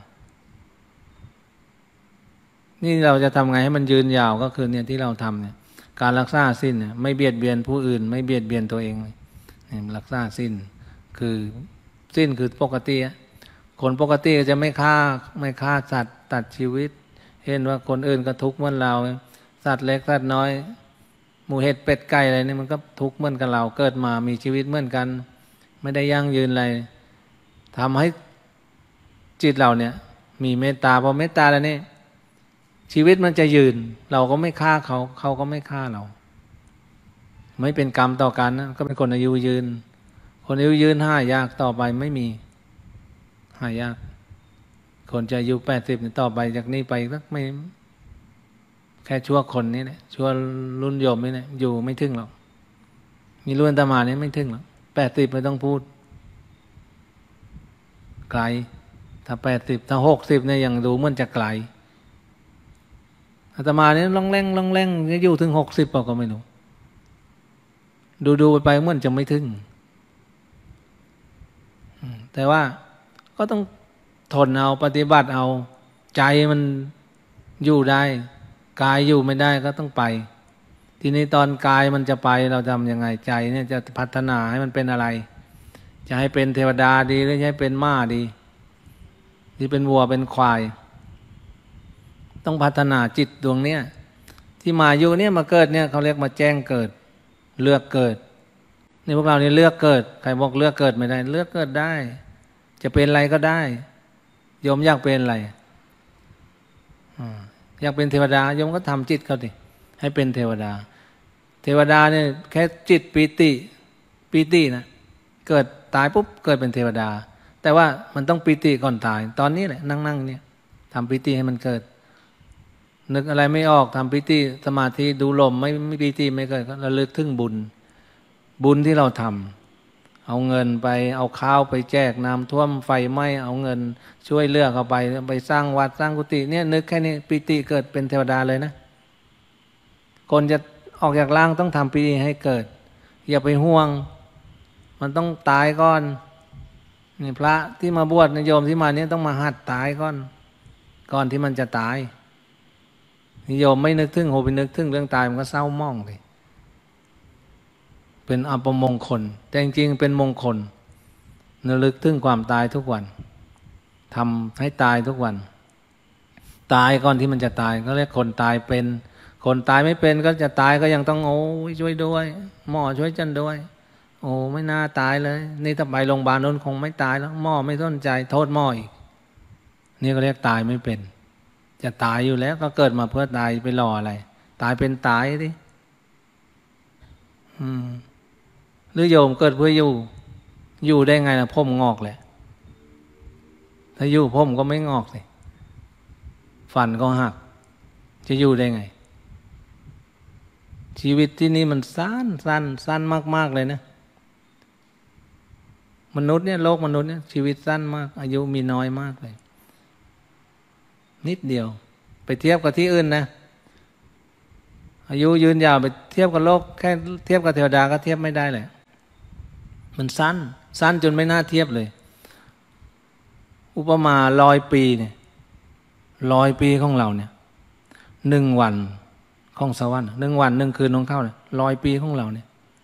นี่เราจะทำไงให้มันยืนยาวก็คือเนี่ยที่เราทำเนี่ยการรักษาศีลเนี่ยไม่เบียดเบียนผู้อื่นไม่เบียดเบียนตัวเองเนี่ยรักษาศีลคือศีลคือปกติคนปกติก็จะไม่ฆ่าสัตว์ตัดชีวิตเห็นว่าคนอื่นก็ทุกข์เหมือนเราสัตว์เล็กสัตว์น้อยหมูเห็ดเป็ดไก่อะไรนี่มันก็ทุกข์เหมือนกับเราเกิดมามีชีวิตเหมือนกันไม่ได้ยั่งยืนอะไรทำให้จิตเราเนี่ยมีเมตตาพอเมตตาแล้วนี่ชีวิตมันจะยืนเราก็ไม่ฆ่าเขาก็ไม่ฆ่าเราไม่เป็นกรรมต่อกันนะก็เป็นคนอายุยืนคนอายุยืนหายากต่อไปไม่มีหายากคนจะอายุ80ต่อไปจากนี้ไปสักไม่แค่ชั่วคนนี้แหละชั่วรุ่นโยมนี่แหละอยู่ไม่ถึงหรอกมีรุ่นอาตมานี่ไม่ถึงหรอก80ไม่ต้องพูดไกลถ้า80ถ้า60เนี่ยยังดูเหมือนจะไกลอาตมาเนี่ยล่องแรงจะอยู่ถึง60เปล่าก็ไม่รู้ดูไปเหมือนจะไม่ถึงแต่ว่าก็ต้องทนเอาปฏิบัติเอาใจมันอยู่ได้กายอยู่ไม่ได้ก็ต้องไปทีนี้ตอนกายมันจะไปเราทำยังไงใจเนี่ยจะพัฒนาให้มันเป็นอะไรจะให้เป็นเทวดาดีหรือจะให้เป็นม้าดีที่เป็นวัวเป็นควายต้องพัฒนาจิตดวงเนี้ยที่มาอยู่เนี่ยมาเกิดเนี่ยเขาเรียกมาแจ้งเกิดเลือกเกิดนี่พวกเรานี่เลือกเกิดใครบอกเลือกเกิดไม่ได้เลือกเกิดได้จะเป็นอะไรก็ได้โยมอยากเป็นอะไรอยากเป็นเทวดาโยมก็ทำจิตเขาดิให้เป็นเทวดาเทวดาเนี่ยแค่จิตปีตินะเกิดตายปุ๊บเกิดเป็นเทวดาแต่ว่ามันต้องปีติก่อนตายตอนนี้แหละนั่งเนี่ยทำปีติให้มันเกิดนึกอะไรไม่ออกทำปีติสมาธิดูลมไม่ปีติไม่เกิดก็ระลึกถึงบุญที่เราทำเอาเงินไปเอาข้าวไปแจกน้ำท่วมไฟไหม้เอาเงินช่วยเหลือเข้าไปสร้างวัดสร้างกุฏิเนี่ยนึกแค่นี้ปีติเกิดเป็นเทวดาเลยนะคนจะออกจากร่างต้องทำปีติให้เกิดอย่าไปห่วงมันต้องตายก่อนนี่พระที่มาบวชโยมที่มาเนี่ยต้องมาหัดตายก่อนที่มันจะตายโยมไม่นึกถึงโหไปนึกถึงเรื่องตายมันก็เศร้าหม่องเลยเป็นอัปมงคลแต่จริงๆเป็นมงคลระลึกถึงความตายทุกวันทำให้ตายทุกวันตายก่อนที่มันจะตายก็เรียกคนตายเป็นคนตายไม่เป็นก็จะตายก็ยังต้องโอ้ยช่วยด้วยหมอช่วยจันด้วยโอ้ไม่น่าตายเลยนี่ถ้าไปโรงพยาบาลนั้นคงไม่ตายแล้วหมอไม่สนใจโทษหมออีกนี่ก็เรียกตายไม่เป็นจะตายอยู่แล้วก็เกิดมาเพื่อตายไปรออะไรตายเป็นตายดิหรือโยมเกิดเพื่ออยู่ได้ไงล่ะผมงอกแหละถ้าอยู่ผมก็ไม่งอกสิฟันก็หักจะอยู่ได้ไงชีวิตที่นี่มันสั้นมากๆเลยนะมนุษย์เนี่ยโลกมนุษย์เนี่ยชีวิตสั้นมากอายุมีน้อยมากเลยนิดเดียวไปเทียบกับที่อื่นนะอายุยืนยาวไปเทียบกับโลกแค่เทียบกับเทวดาก็เทียบไม่ได้เลยมันสั้นจนไม่น่าเทียบเลยอุปมา100 ปีเนี่ย100 ปีของเราเนี่ย1 วันของสวรรค์1 วัน1 คืนของเขาเนี่ย100 ปีของเราเนี่ย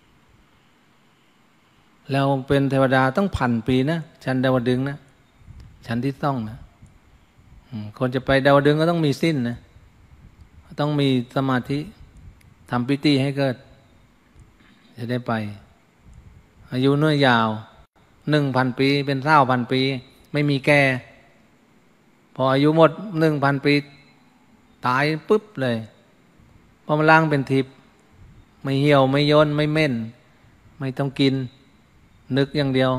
แล้วเป็นเทวดาต้อง1,000 ปีนะชั้นดาวดึงส์นะชั้นที่ต้องนะคนจะไปดาวดึงส์ก็ต้องมีสิ้นนะต้องมีสมาธิทำปิติให้เกิดจะได้ไปอายุน้อยยาว 1,000 ปีเป็น1,000 ปีไม่มีแก่พออายุหมด 1,000 ปีตายปุ๊บเลยพอมันล่างเป็นทิพย์ไม่เหี่ยวไม่ย่นไม่เหม็นไม่ต้องกินนึกอย่างเดียว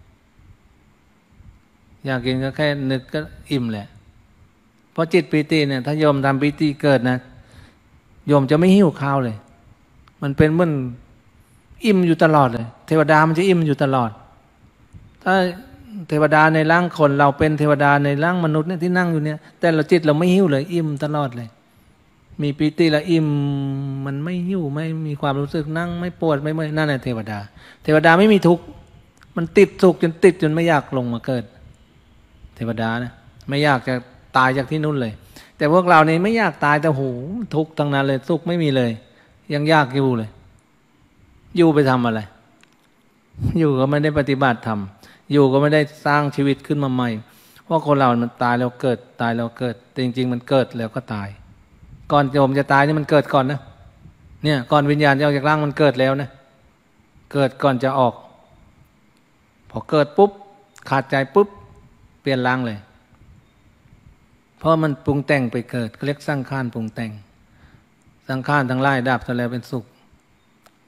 อยากกินก็แค่นึกก็อิ่มแหละเพราะจิตปีติเนี่ยถ้าโยมทำปีติเกิดนะโยมจะไม่หิวข้าวเลยมันเป็นเหมือนอิ่มอยู่ตลอดเลยเทวดามันจะอิ่มอยู่ตลอดถ้าเทวดาในร่างคนเราเป็นเทวดาในร่างมนุษย์เนี่ยที่นั่งอยู่เนี่ยแต่เราจิตเราไม่หิวเลยอิ่มตลอดเลยมีปีติละอิ่มมันไม่หิวไม่มีความรู้สึกนั่งไม่ปวดไม่เมื่อยนั่นแหละเทวดาไม่มีทุกข์มันติดสุขจนไม่อยากลงมาเกิดเทวดานะไม่อยากจะตายจากที่นู่นเลยแต่พวกเรานี่ไม่อยากตายแต่โหทุกข์ทั้งนั้นเลยสุขไม่มีเลยยังอยากอยู่เลยอยู่ไปทำอะไรอยู่ก็ไม่ได้ปฏิบัติธรรมอยู่ก็ไม่ได้สร้างชีวิตขึ้นมาใหม่เพราะคนเรามันตายแล้วเกิดตายแล้วเกิดแต่จริงๆมันเกิดแล้วก็ตายก่อนโยมจะตายนี่มันเกิดก่อนนะเนี่ยก่อนวิญญาณจะออกจากร่างมันเกิดแล้วนะเกิดก่อนจะออกพอเกิดปุ๊บขาดใจปุ๊บเปลี่ยนร่างเลยเพราะมันปรุงแต่งไปเกิดเขาเรียกสังขารปรุงแต่งสังขารทั้งหลายดับซะแล้วเป็นสุข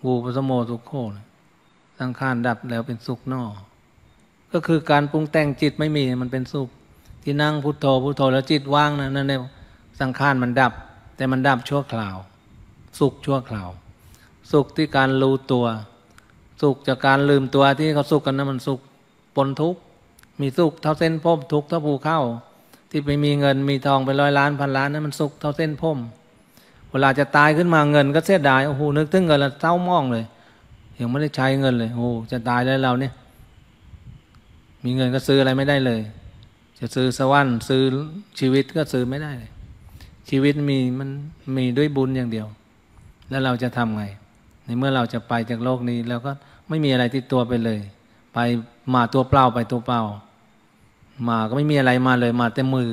วูปสมโมสุขโขสังขารดับแล้วเป็นสุขนอกก็คือการปรุงแต่งจิตไม่มีมันเป็นสุขที่นั่งพุทโธพุทโธแล้วจิตว่างนั่นเองสังขารมันดับแต่มันดับชั่วคราวสุขชั่วคราวสุขที่การรู้ตัวสุขจากการลืมตัวที่เขาสุขกันนั้นมันสุขปนทุกข์มีสุขเท่าเส้นพรมทุกข์เท่าภูเขาที่ไปมีเงินมีทองไป100 ล้านพันล้านนั้นมันสุขเท่าเส้นพรมเวลาจะตายขึ้นมาเงินก็เสียดายโอ้โหนึกถึงเงินแล้วเศร้ามองเลยยังไม่ได้ใช้เงินเลยโอ้จะตายแล้วเราเนี่ยมีเงินก็ซื้ออะไรไม่ได้เลยจะซื้อสวรรค์ซื้อชีวิตก็ซื้อไม่ได้เลยชีวิตมันมีด้วยบุญอย่างเดียวแล้วเราจะทำไงในเมื่อเราจะไปจากโลกนี้เราก็ไม่มีอะไรติดตัวไปเลยไปมาตัวเปล่าไปตัวเปล่ามาก็ไม่มีอะไรมาเลยมาแต่มื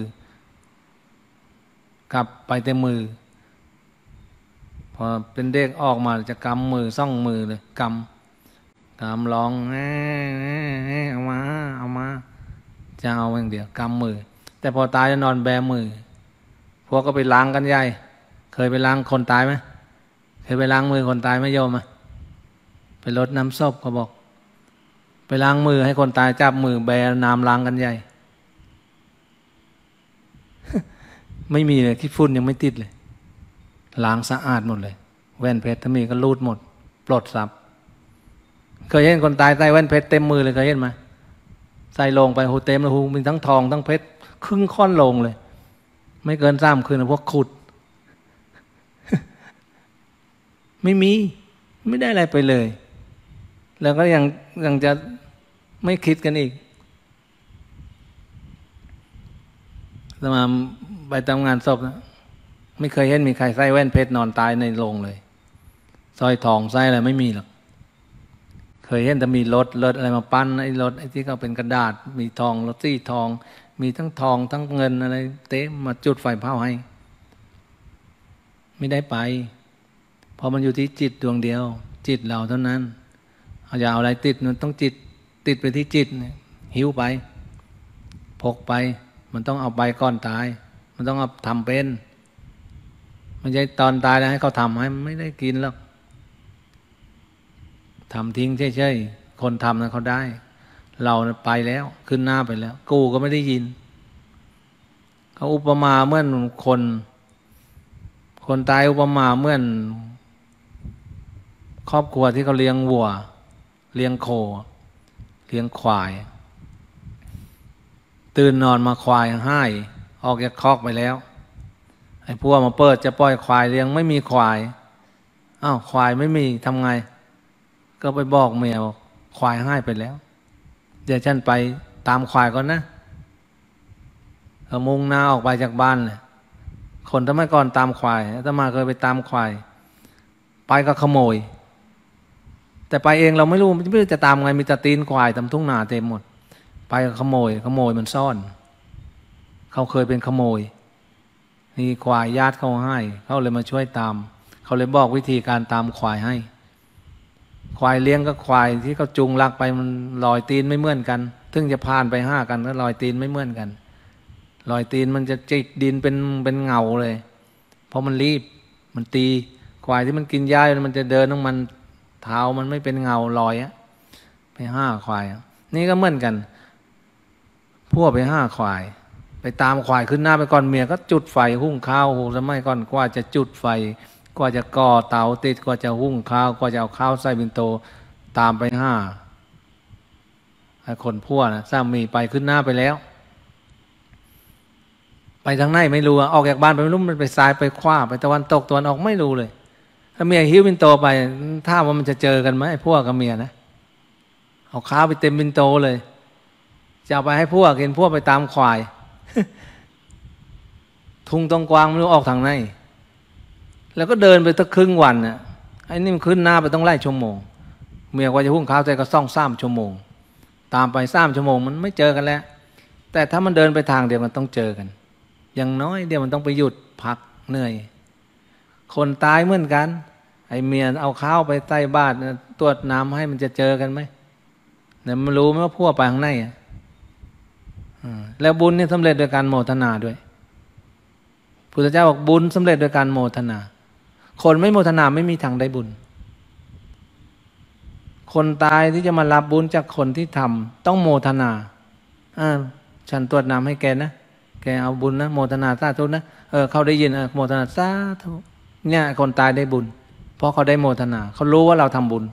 อกลับไปแต่มือพอเป็นเด็กออกมาจะกำมือซ่องมือเลยกำร้องเอามาจะเอาอย่างเดียวกำมือแต่พอตายจะนอนแบมือพวกก็ไปล้างกันใหญ่เคยไปล้างคนตายไหมเคยไปล้างมือคนตายไหมโยมอ่ะไปรดน้ำศพเขาบอกไปล้างมือให้คนตายจับมือแบน้ำล้างกันใหญ่ ไม่มีเลยขี้ฝุ่นยังไม่ติดเลยล้างสะอาดหมดเลยแว่นเพชรถ้ามีก็รูดหมดปลดซับเคยเห็นคนตายใส่แว่นเพชรเต็มมือเลยเคยเห็นไหมใส่ลงไปหูเต็มเลยหูมีทั้งทองทั้งเพชรครึ่งค่อนลงเลยไม่เกิน3 คืนพวกขุด ไม่ได้อะไรไปเลยแล้วก็ยังจะไม่คิดกันอีกสมาไปทำงานศพนะไม่เคยเห็นมีใครใส่แว่นเพชรนอนตายในโรงเลยสร้อยทองใส่อะไรไม่มีหรอกเคยเห็นแต่มีรถอะไรมาปั้นไอ้รถไอ้ที่เขาเป็นกระดาษมีทองรถซี่ทองมีทั้งทองทั้งเงินอะไรเต็มมาจุดไฟเผาให้ไม่ได้ไปเพราะมันอยู่ที่จิตดวงเดียวจิตเราเท่านั้นเอาอย่าเอาอะไรติดมันต้องจิตติดไปที่จิตเนี่ยหิ้วไปพกไปมันต้องเอาไปก่อนตายมันต้องเอาทำเป็นไม่ใช่ตอนตายแล้วให้เขาทำให้ไม่ได้กินหรอกทำทิ้งเฉยๆคนทำนั้นเขาได้เราไปแล้วขึ้นหน้าไปแล้วกูก็ไม่ได้ยินเขาอุปมาเหมือนคนตายอุปมาเหมือนครอบครัวที่เขาเลี้ยงวัวเลี้ยงโคเลี้ยงควายตื่นนอนมาควายให้ออกจากคอกไปแล้วไอ้พวกมาเปิดจะปล่อยควายเลี้ยงไม่มีควายอ้าวควายไม่มีทำไงก็ไปบอกเมียบอกควายให้ไปแล้วเดี๋ยวฉันไปตามควายก่อนนะเขามุ่งหน้าออกไปจากบ้านเลยคนสมัยก่อนตามควายอาตมาเคยไปตามควายไปก็ขโมยแต่ไปเองเราไม่รู้จะตามไงมีแต่ตีนควายตามทุ่งนาเต็มหมดไปก็ขโมยมันซ่อนเขาเคยเป็นขโมยนี่ควายญาติเขาให้เขาเลยมาช่วยตามเขาเลยบอกวิธีการตามควายให้ควายเลี้ยงก็ควายที่เขาจูงลักไปมันลอยตีนไม่เหมือนกันถึงจะผ่านไป5 กันก็ลอยตีนไม่เหมือนกันลอยตีนมันจะจิกดินเป็นเงาเลยเพราะมันรีบมันตีควายที่มันกินหญ้ามันจะเดินของมันเท้ามันไม่เป็นเงาลอยไป5 ควายนี่ก็เหมือนกันพวกไป5 ควายไปตามควายขึ้นหน้าไปก่อนเมียก็จุดไฟหุ้งข้าวสมัยก่อนกว่าจะจุดไฟกว่าจะก่อเตาติดกว่าจะหุ้งข้าวกว่าจะเอาข้าวใส่บินโตตามไปไอ้คนพวกนะสามีไปขึ้นหน้าไปแล้วไปทางไหนไม่รู้ออกจากบ้านไปไม่รู้มันไปซ้ายไปขวาไปตะวันตกตะวันออกไม่รู้เลยถ้าเมียหิ้วบินโตไปถ้าว่ามันจะเจอกันไหมไอ้พวกกับเมียนะเอาข้าวไปเต็มบินโตเลยจะเอาไปให้พวกเห็นพวกไปตามควาย ทุ่งตรงกวางไม่รู้ออกทางไหนแล้วก็เดินไปตั้งครึ่งวันน่ะไอ้นี่มันขึ้นหน้าไปต้องไล่ชั่วโมงเมียกว่าจะหุ้งข้าวใจก็3 ชั่วโมงตามไป3 ชั่วโมงมันไม่เจอกันแล้วแต่ถ้ามันเดินไปทางเดียวมันต้องเจอกันอย่างน้อยเดียวมันต้องไปหยุดพักเหนื่อยคนตายเหมือนกันไอ้เมียเอาข้าวไปใต้บาตรตรวจน้ำให้มันจะเจอกันไหมเนี่ยมันรู้ไหมว่าพวกไปข้างในแล้วบุญนี่สำเร็จโดยการโมทนาด้วยพุทธเจ้าบอกบุญสำเร็จโดยการโมทนาคนไม่โมทนาไม่มีทางได้บุญคนตายที่จะมารับบุญจากคนที่ทำต้องโมทนาฉันตรวจน้ำให้แกนะแกเอาบุญนะโมทนาสาธุนะเขาได้ยินโมทนาสาธุเนี่ยคนตายได้บุญเพราะเขาได้โมทนาเขารู้ว่าเราทำบุญ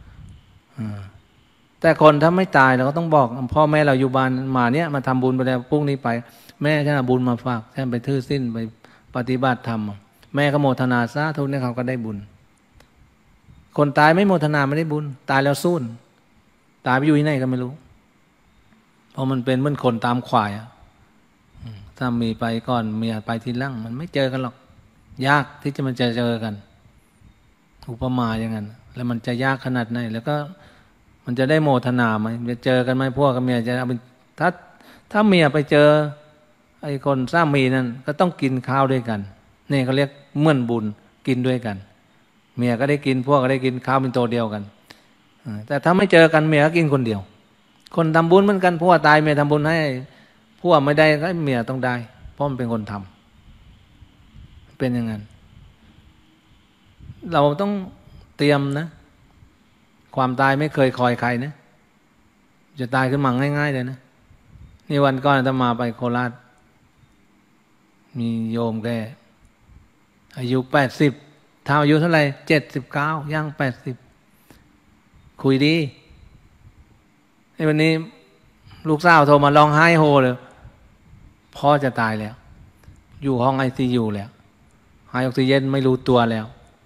แต่คนถ้าไม่ตายเราก็ต้องบอกพ่อแม่เราอยู่บ้านมาเนี่ยมาทำบุญไปแล้วพรุ่งนี้ไปแม่ฉันเอาบุญมาฝากฉันไปถือศีลไปปฏิบัติธรรมแม่ก็โมทนาสาธุเนี่ยเขาก็ได้บุญคนตายไม่โมทนาไม่ได้บุญตายแล้วสู้นตายไปอยู่ที่ไหนก็ไม่รู้เพราะมันเป็นเหมือนคนตามควายถ้ามีไปก่อนเมียไปทีหลังมันไม่เจอกันหรอกยากที่จะมันจะเจอกันอุปมาอย่างนั้นแล้วมันจะยากขนาดไหนแล้วก็มันจะได้โมทนาไหมจะเจอกันไหมพวกกับเมียจะเอาเป็นถ้าเมียไปเจอไอ้คนสามีนั่นก็ต้องกินข้าวด้วยกันนี่เขาเรียกเหมือนบุญกินด้วยกันเมียก็ได้กินพวกก็ได้กินข้าวเป็นตัวเดียวกันแต่ถ้าไม่เจอกันเมียก็กินคนเดียวคนทำบุญเหมือนกันพวกตายเมียทำบุญให้พวกไม่ได้ก็เมียต้องได้เพราะมันเป็นคนทำเป็นอย่างนั้นเราต้องเตรียมนะความตายไม่เคยคอยใครนะจะตายขึ้นมาง่ายๆเลยนะนี่วันก่อนอาตมาไปโคราชมีโยมแกอายุ80ท้าอายุเท่าไหร่79ย่าง80คุยดีในวันนี้ลูกสาวโทรมาร้องไห้โฮเลยพ่อจะตายแล้วอยู่ห้องICUแล้วหายออกซิเจนไม่รู้ตัวแล้ว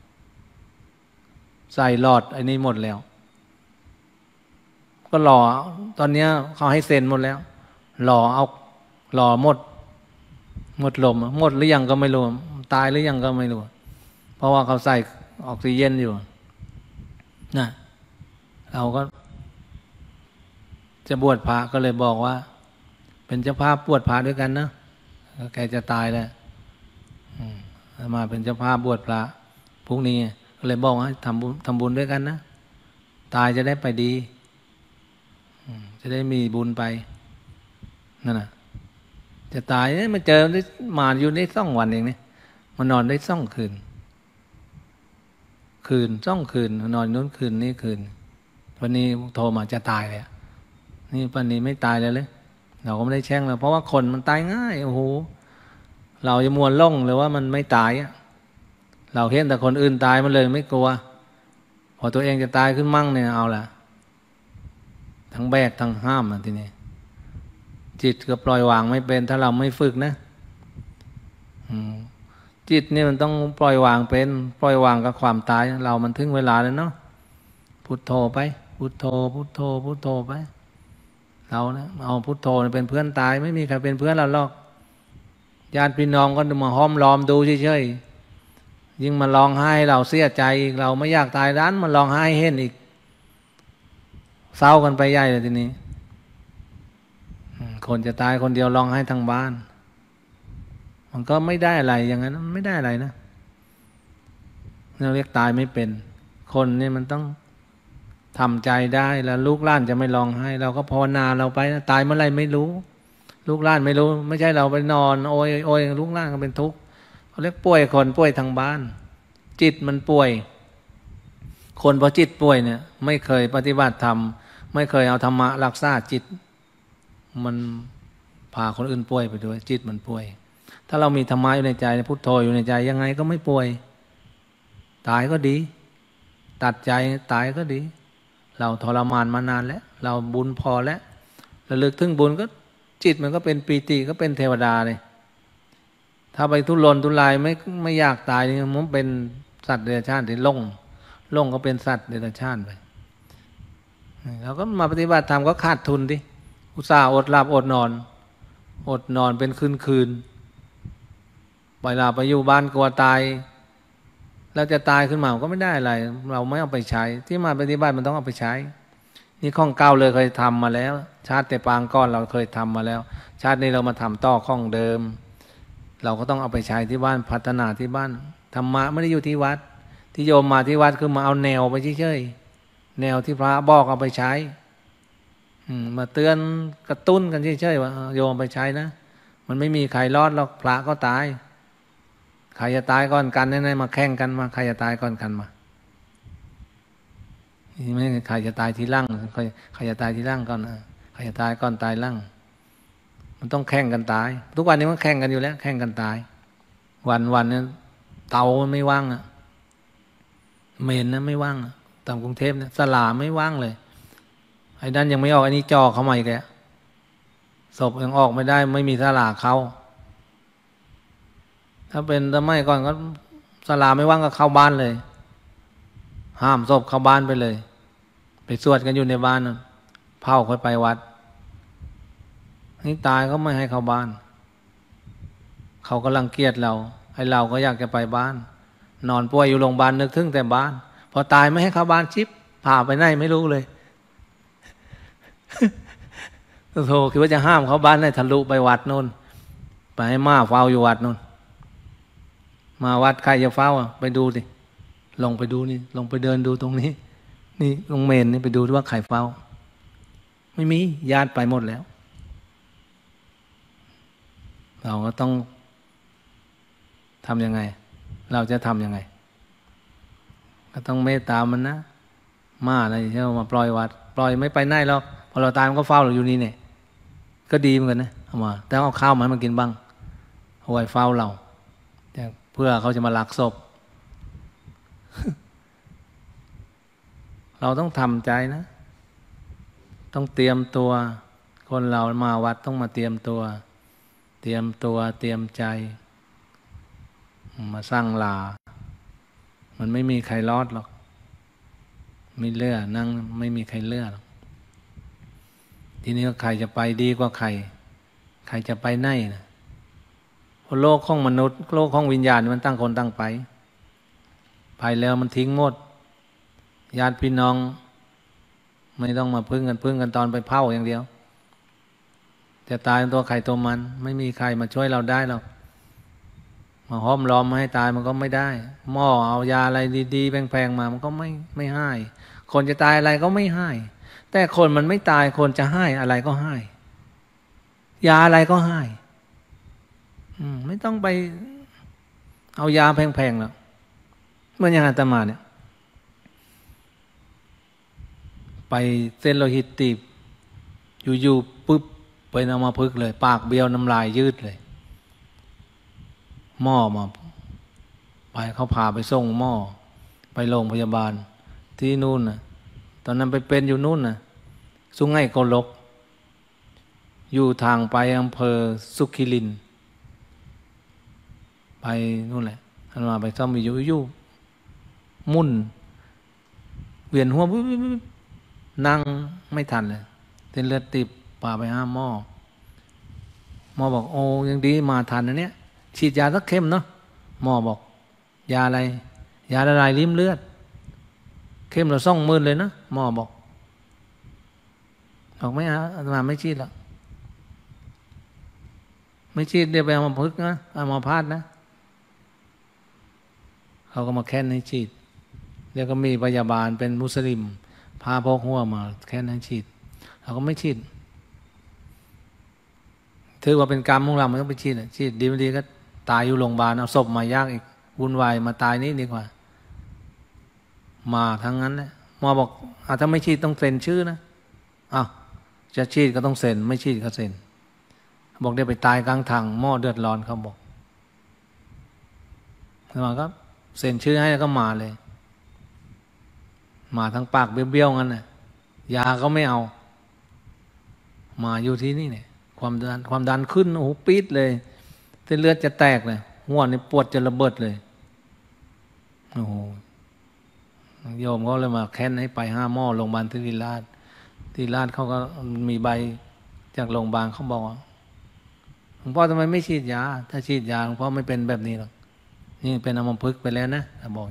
ใส่หลอดไอ้นี่หมดแล้วก็รอตอนนี้เขาให้เซ็นหมดแล้วรอหมดลมหมดหรือยังก็ไม่รู้ตายหรือยังก็ไม่รู้เพราะว่าเขาใส่ออกซิเจนอยู่นะเราก็จะบวชพระก็เลยบอกว่าเป็นเจ้าภาพบวชพระด้วยกันนะแกจะตายแล้วมาเป็นเจ้าภาพบวชพระพรุ่งนี้ก็เลยบอกให้ทำบุญด้วยกันนะตายจะได้ไปดีจะได้มีบุญไปนั่นน่ะจะตายมาเจอได้มาอยู่ได้2 วันเองเนี่ยมานอนได้2 คืน2 คืนนอนนู้นคืนนี้คืนวันนี้โทรมาจะตายเลยนี่วันนี้ไม่ตายเลยเราก็ไม่ได้แช่งเราเพราะว่าคนมันตายง่ายโอ้โหเราจะมัวล่องเลยว่ามันไม่ตายเราเห็นแต่คนอื่นตายมันเลยไม่กลัวพอตัวเองจะตายขึ้นมั่งเนี่ยเอาละทั้งแบกทั้งห้ามทีนี้จิตก็ปล่อยวางไม่เป็นถ้าเราไม่ฝึกนะจิตนี่มันต้องปล่อยวางเป็นปล่อยวางกับความตายเรามันถึงเวลาแล้วเนาะพุทโธไปพุทโธพุทโธพุทโธไปเรานะเอาพุทโธเป็นเพื่อนตายไม่มีใครเป็นเพื่อนเราหรอกญาติพี่น้องก็มาห้อมล้อมดูเฉยๆยิ่งมาร้องไห้เราเสียใจอีกเราไม่อยากตายด้านมาร้องไห้เห็นอีกเศร้ากันไปใหญ่เลยทีนี้คนจะตายคนเดียวร้องไห้ทั้งบ้านมันก็ไม่ได้อะไรอย่างนั้นไม่ได้อะไรนะเราเรียกตายไม่เป็นคนนี่มันต้องทำใจได้แล้วลูกหลานจะไม่ร้องไห้เราก็ภาวนาเราไปนะตายเมื่อไรไม่รู้ลูกหลานไม่รู้ไม่ใช่เราไปนอนโอยโอยลูกหลานก็เป็นทุกข์เขาเรียกป่วยคนป่วยทางบ้านจิตมันป่วยคนพอจิตป่วยเนี่ยไม่เคยปฏิบัติธรรมไม่เคยเอาธรรมะรักษาจิตมันพาคนอื่นป่วยไปด้วยจิตมันป่วยถ้าเรามีธรรมะอยู่ในใจพุทโธอยู่ในใจยังไงก็ไม่ป่วยตายก็ดีตัดใจตายก็ดีเราทรมานมานานแล้วเราบุญพอแล้วระลึกถึงบุญก็จิตมันก็เป็นปีติก็เป็นเทวดาเลยถ้าไปทุรนทุรายไม่อยากตายนี่มันเป็นสัตว์เดรัจฉานที่ล่งก็เป็นสัตว์เดรัจฉานไปเราก็มาปฏิบัติธรรมก็ขาดทุนดิอุตส่าห์อดหลับอดนอนเป็นคืนเวลาไปอยู่บ้านกลัวตายแล้วจะตายขึ้นมาก็ไม่ได้อะไรเราไม่เอาไปใช้ที่มาปฏิบัติมันต้องเอาไปใช้นี่ข้องเก่าเลยเคยทำมาแล้วชาติแต่ปางก่อนเราเคยทำมาแล้วชาตินี้เรามาทำต่อข้องเดิมเราก็ต้องเอาไปใช้ที่บ้านพัฒนาที่บ้านธรรมะไม่ได้อยู่ที่วัดที่โยมมาที่วัดคือมาเอาแนวไปเฉยๆแนวที่พระบอกเอาไปใช้มาเตือนกระตุ้นกันเฉยๆว่าโยมไปใช้นะมันไม่มีใครรอดหรอกพระก็ตายใครจะตายก่อนกันแน่ๆมาแข่งกันมาใครจะตายก่อนกันมาไม่ใครจะตายทีหลังใครจะตายทีหลังก่อนใครจะตายก่อนตายหลังมันต้องแข่งกันตายทุกวันนี้มันแข่งกันอยู่แล้วแข่งกันตายวันนี้เตาไม่ว่างอะเมนนะไม่ว่างตามกรุงเทพเนี่ยศาลาไม่ว่างเลยไอ้นั่นยังไม่ออกอันนี้จ่อเข้ามาอีกแล้วศพยังออกไม่ได้ไม่มีศาลาเข้าถ้าเป็นสมัยก่อนก็ศาลาไม่ว่างก็เข้าบ้านเลยห้ามศพเข้าบ้านไปเลยไปสวดกันอยู่ในบ้านนั่นเผาค่อยไปวัดนี่ตายก็ไม่ให้เข้าบ้านเขาก็รังเกียจเราไอ้เราก็อยากจะไปบ้านนอนป่วยอยู่โรงพยาบาลนึกถึงแต่บ้านพอตายไม่ให้เข้าบ้านชิบพาไปไหนไม่รู้เลยโธ่คิดว่าจะห้ามเข้าบ้านให้ทะลุไปวัดนู่นไปให้ม้าเฝ้าอยู่วัดนู่นมาวัดใครจะเฝ้าไปดูดิลงไปดูนี่ลงไปเดินดูตรงนี้นี่ลงเมนนี่ไปดูว่าใครเฝ้าไม่มีญาติไปหมดแล้วเราก็ต้องทำยังไงเราจะทำยังไงก็ต้องเมตตามันนะมาอะไรใช่ไหมมาปล่อยวัดปล่อยไม่ไปไหนหรอกพอเราตายมันก็เฝ้าเราอยู่นี่เนี่ยก็ดีเหมือนกันนะเอามาแต่เอาข้าวมันมากินบ้างเอาไว้เฝ้าเราเพื่อเขาจะมาลักศพ เราต้องทำใจนะต้องเตรียมตัวคนเรามาวัดต้องมาเตรียมตัวเตรียมใจมาสร้างลามันไม่มีใครรอดหรอกไม่เลือกนั่งไม่มีใครเลือกหรอกทีนี้ใครจะไปดีกว่าใครจะไปไหนนะเพราะโลกของมนุษย์โลกของวิญญาณมันตั้งคนตั้งไปแล้วมันทิ้งหมดญาติพี่น้องไม่ต้องมาพึ่งกันตอนไปเผาอย่างเดียวจะตายตัวใครตัวมันไม่มีใครมาช่วยเราได้หรอกมาห้อมล้อมมาให้ตายมันก็ไม่ได้หม้อเอายาอะไรดีๆแพงๆมามันก็ไม่ให้คนจะตายอะไรก็ไม่ให้แต่คนมันไม่ตายคนจะให้อะไรก็ให้ยาอะไรก็ให้ไม่ต้องไปเอายาแพงๆหรอกเหมือนอย่างอาตมาเนี่ยไปเส้นโลหิตตีบอยู่ๆปุ๊บไปเอามาพึกเลยปากเบี้ยวน้ำลายยืดเลยหม้อมาไปเขาพาไปส่งหม้อไปโรงพยาบาลที่นู่นน่ะตอนนั้นไปเป็นอยู่นู่นน่ะสุไหงโกลกอยู่ทางไปอำเภอสุขิรินไปนู่นแหละท่านมาไปซ่อมอยู่มุ่นเวียนหัวนั่งไม่ทันเลยเส้นเลือดตีบป่าไปห้าหมอบอกโอ้ยังดีมาทันนะเนี่ยฉีดยาสักเข็มเนาะหมอบอกยาอะไรยาละลายริ่มเลือดเข้มเรา20,000เลยนะหมอบอกไม่เอาอาตมาไม่ฉีดหรอกไม่ฉีดเดี๋ยวไปเอามาพึกนะเอามาพาดนะเขาก็มาแค้นให้ฉีดแล้วก็มีพยาบาลเป็นมุสลิมพาพกหัวมาแค้นให้ฉีดเราก็ไม่ฉีดถือว่าเป็นกรรมของเราไม่ต้องไปฉีดดีไม่ดีก็ตายอยู่โรงพยาบาลเอาศพมายากอีกวุ่นวายมาตายนี่ดีกว่ามาทั้งนั้นแหละหมอบอกถ้าไม่ฉีดต้องเซ็นชื่อนะจะฉีดก็ต้องเซ็นไม่ฉีดก็เซ็นบอกเดี๋ยวไปตายกลางทางหม้อเดือดร้อนเขาบอกมาก็เซ็นชื่อให้แล้วก็มาเลยมาทั้งปากเบี้ยวๆงั้นน่ะยาก็ไม่เอามาอยู่ที่นี่เนี่ยความดันขึ้นโอ้โหปี๊ดเลยเส้นเลือดจะแตกเลยหัวนี่ปวดจะระเบิดเลยโอ้โหโยมเขาเลยมาแค้นให้ไป5 หม้อโรงพยาบาลที่ราชเขาก็มีใบจากโรงพยาบาลเขาบอกว่าหลวงพ่อทำไมไม่ฉีดยาถ้าฉีดยาหลวงพ่อไม่เป็นแบบนี้หรอกนี่เป็นอัมพฤกษ์ไปแล้วนะบอก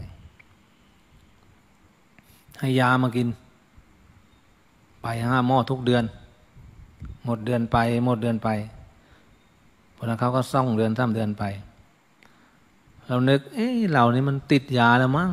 ให้ยามากินไป5 หม้อทุกเดือนหมดเดือนไปพอแล้วเขาก็2 เดือน3 เดือนไปเรานึกเรานี่มันติดยาแล้วมั้ง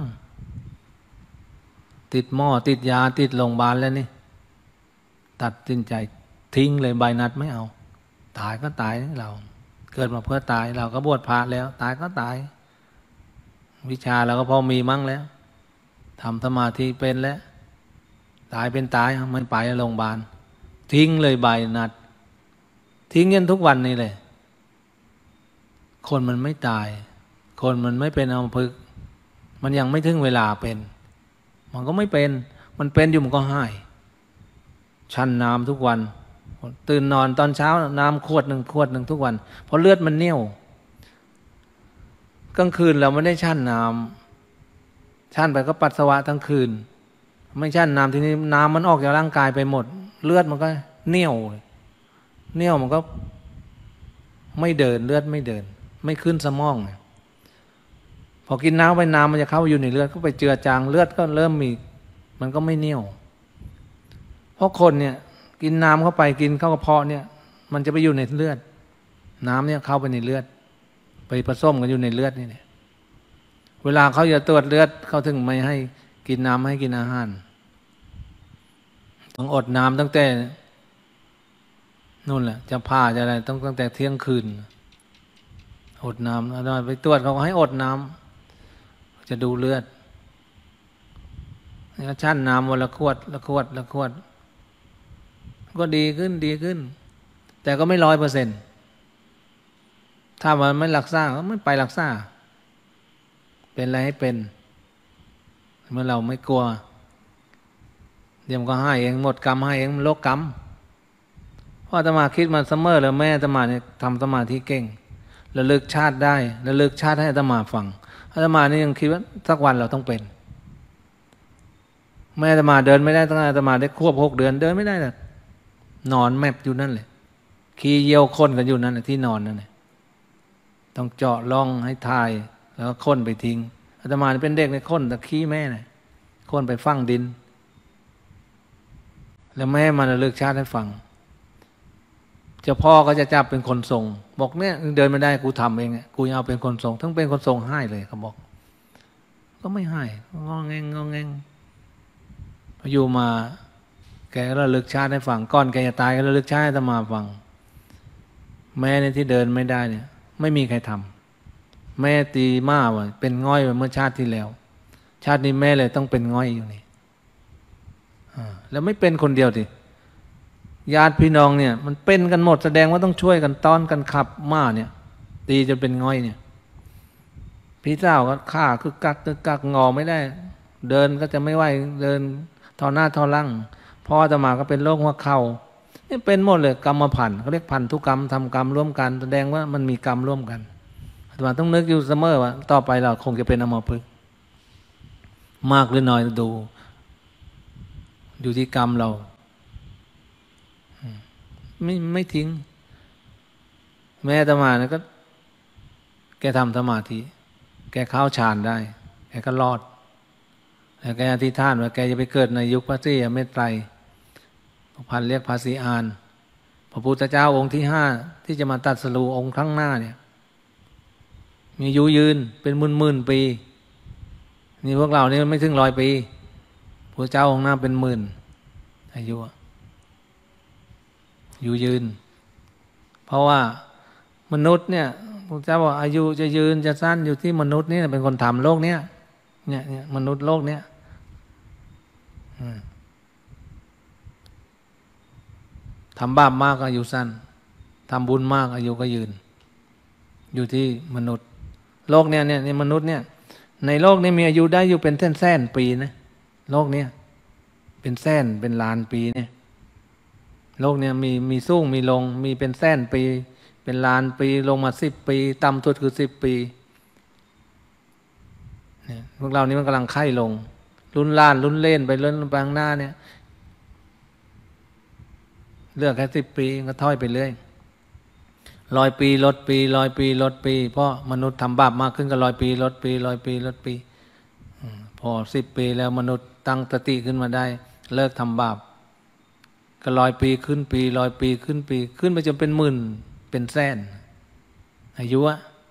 ติดหม้อติดยาติดโรงพยาบาลแล้วนี่ตัดสินใจทิ้งเลยใบนัดไม่เอาตายก็ตายเราเกิดมาเพื่อตายเราก็บวชพระแล้วตายก็ตายวิชาเราก็พอมีมั่งแล้วทำสมาธิเป็นแล้วตายเป็นตายไม่ไปโรงพยาบาลทิ้งเลยใบนัดทิ้งยันทุกวันนี้เลยคนมันไม่ตายคนมันไม่เป็นอัมพฤกษ์มันยังไม่ถึงเวลาเป็นมันก็ไม่เป็นมันเป็นอยู่มันก็หายชั่นน้ำทุกวันตื่นนอนตอนเช้าน้ำขวดหนึ่งทุกวันเพราะเลือดมันเหนียวกลางคืนเราไม่ได้ชั่นน้ำชั่นไปก็ปัสสาวะทั้งคืนไม่ชั่นน้ำทีนี้น้ำมันออกจากร่างกายไปหมดเลือดมันก็เหนียวมันก็ไม่เดินเลือดไม่เดินไม่ขึ้นสมองพอกินน้ำไปน้ำมันจะเข้าอยู่ในเลือดก็ไปเจือจางเลือดก็เริ่มมีมันก็ไม่เหนียวเพราะคนเนี่ยกินน้ำเข้าไปกินเข้ากระเพาะเนี่ยมันจะไปอยู่ในเลือดน้ำเนี่ยเข้าไปในเลือดไปผสมกันอยู่ในเลือดนี่เนี่ยเวลาเขาจะตรวจเลือดเขาถึงไม่ให้กินน้ำให้กินอาหารต้องอดน้ำตั้งแต่นู่นแหละจะผ่าจะอะไรต้องตั้งแต่เที่ยงคืนอดน้ำแล้วไปตรวจเขาให้อดน้ำจะดูเลือดแล้วชั่นน้ำวันละขวดก็ดีขึ้นแต่ก็ไม่100%ถ้ามันไม่รักษาก็ไม่ไปรักษาเป็นอะไรให้เป็นเมื่อเราไม่กลัวเดี๋ยวมันก็ให้เองหมดกรรมให้เองมันโลกกรรมเพราะอาตมาคิดมาเสมอแล้วแม่อาตมาเนี่ยทำสมาธิเก่งระลึกชาติได้ระลึกชาติให้อาตมาฟังอาตมานี่ยังคิดว่าสักวันเราต้องเป็นแม่อาตมาเดินไม่ได้ตั้งแต่อาตมาได้ควบ6 เดือนเดินไม่ได้เลยนอนแมปอยู่นั่นเลยขี้เยี่ยวข้นกันอยู่นั่นที่นอนนั่นเลยต้องเจาะร่องให้ทายแล้วก็ข้นไปทิ้งอาตมาเป็นเด็กในข้นแต่ขี้แม่เนี่ยข้นไปฝังดินแล้วแม่มาระลึกชาติให้ฟังเจ้าพ่อก็จะจับเป็นคนส่งบอกเนี่ยเดินไม่ได้กูทำเองกูเอาเป็นคนส่งทั้งเป็นคนส่งให้เลยเขาบอกก็ไม่ให้งอแงพออยู่มาแกก็ระลึกชาติให้ฟังก่อนแกจะตายก็ระลึกชาติให้อาตมาฟังแม่เนี่ยที่เดินไม่ได้เนี่ยไม่มีใครทำแม่ตีม่าว่ะเป็นง่อยเมื่อชาติที่แล้วชาตินี้แม่เลยต้องเป็นง่อยอยู่นี่แล้วไม่เป็นคนเดียวดิญาติพี่น้องเนี่ยมันเป็นกันหมดแสดงว่าต้องช่วยกันต้อนกันขับม่าเนี่ยตีจนเป็นง่อยเนี่ยพี่เจ้าก็ฆ่าคือกักงอไม่ได้เดินก็จะไม่ไหวเดินทอหน้าทอหลังพ่ออาตมาก็เป็นโรคหัวเข่านี่เป็นหมดเลยกรรมพันธุ์เขาเรียกพันธุกรรมทำกรรมร่วมกันแสดงว่ามันมีกรรมร่วมกันอาตมาต้องนึกอยู่เสมอว่าต่อไปเราคงจะเป็นอัมพฤกษ์มากหรือน้อยดูอยู่ที่กรรมเราไม่ทิ้งแม่อาตมาเนี่ยก็แกทำสมาธิแกเข้าฌานได้แกก็รอดแล้วแกอธิษฐานว่าแกจะไปเกิดในยุคพระศรีอเมตไตรพระพันเรียกพระศรีอานพระพุทธเจ้าองค์ที่5ที่จะมาตรัสรู้องค์ข้างหน้าเนี่ยมีอายุยืนเป็นหมื่นปีนี่พวกเรานี่ไม่ถึง100 ปีพระเจ้าองค์หน้าเป็นหมื่นอายุอยู่ยืนเพราะว่ามนุษย์เนี่ยพระเจ้าบอกอายุจะยืนจะสั้นอยู่ที่มนุษย์นี่เป็นคนทำโลกเนี้ยเนี่ยมนุษย์โลกเนี้ยทำบาปมากอายุสั้นทำบุญมากอายุก็ยืนอยู่ที่มนุษย์โลกเนี้ยเนี่ยมนุษย์เนี่ยในโลกนี้มีอายุได้อยู่เป็นแสนปีนะโลกเนี้ยเป็นแสนเป็นล้านปีเนี่ยโลกเนี่ยมีสูงมีลงมีเป็นแสนปีเป็นล้านปีลงมา10 ปีต่ำสุดคือ10 ปีเนี่ยพวกเรานี่มันกำลังไข้ลงรุ่นล้านรุ่นเล่นไปเรื่อยไปข้างหน้าเนี่ยเลือกแค่10 ปีก็ถอยไปเรื่อย100 ปีลดปี100 ปีลดปีเพราะมนุษย์ทำบาปมากขึ้นก็100 ปีลดปี100 ปีลดปีพอ10 ปีแล้วมนุษย์ตั้งสติขึ้นมาได้เลิกทำบาปก็100 ปีขึ้นปี100 ปีขึ้นปีขึ้นไปจนเป็นหมื่นเป็นแสนอายุ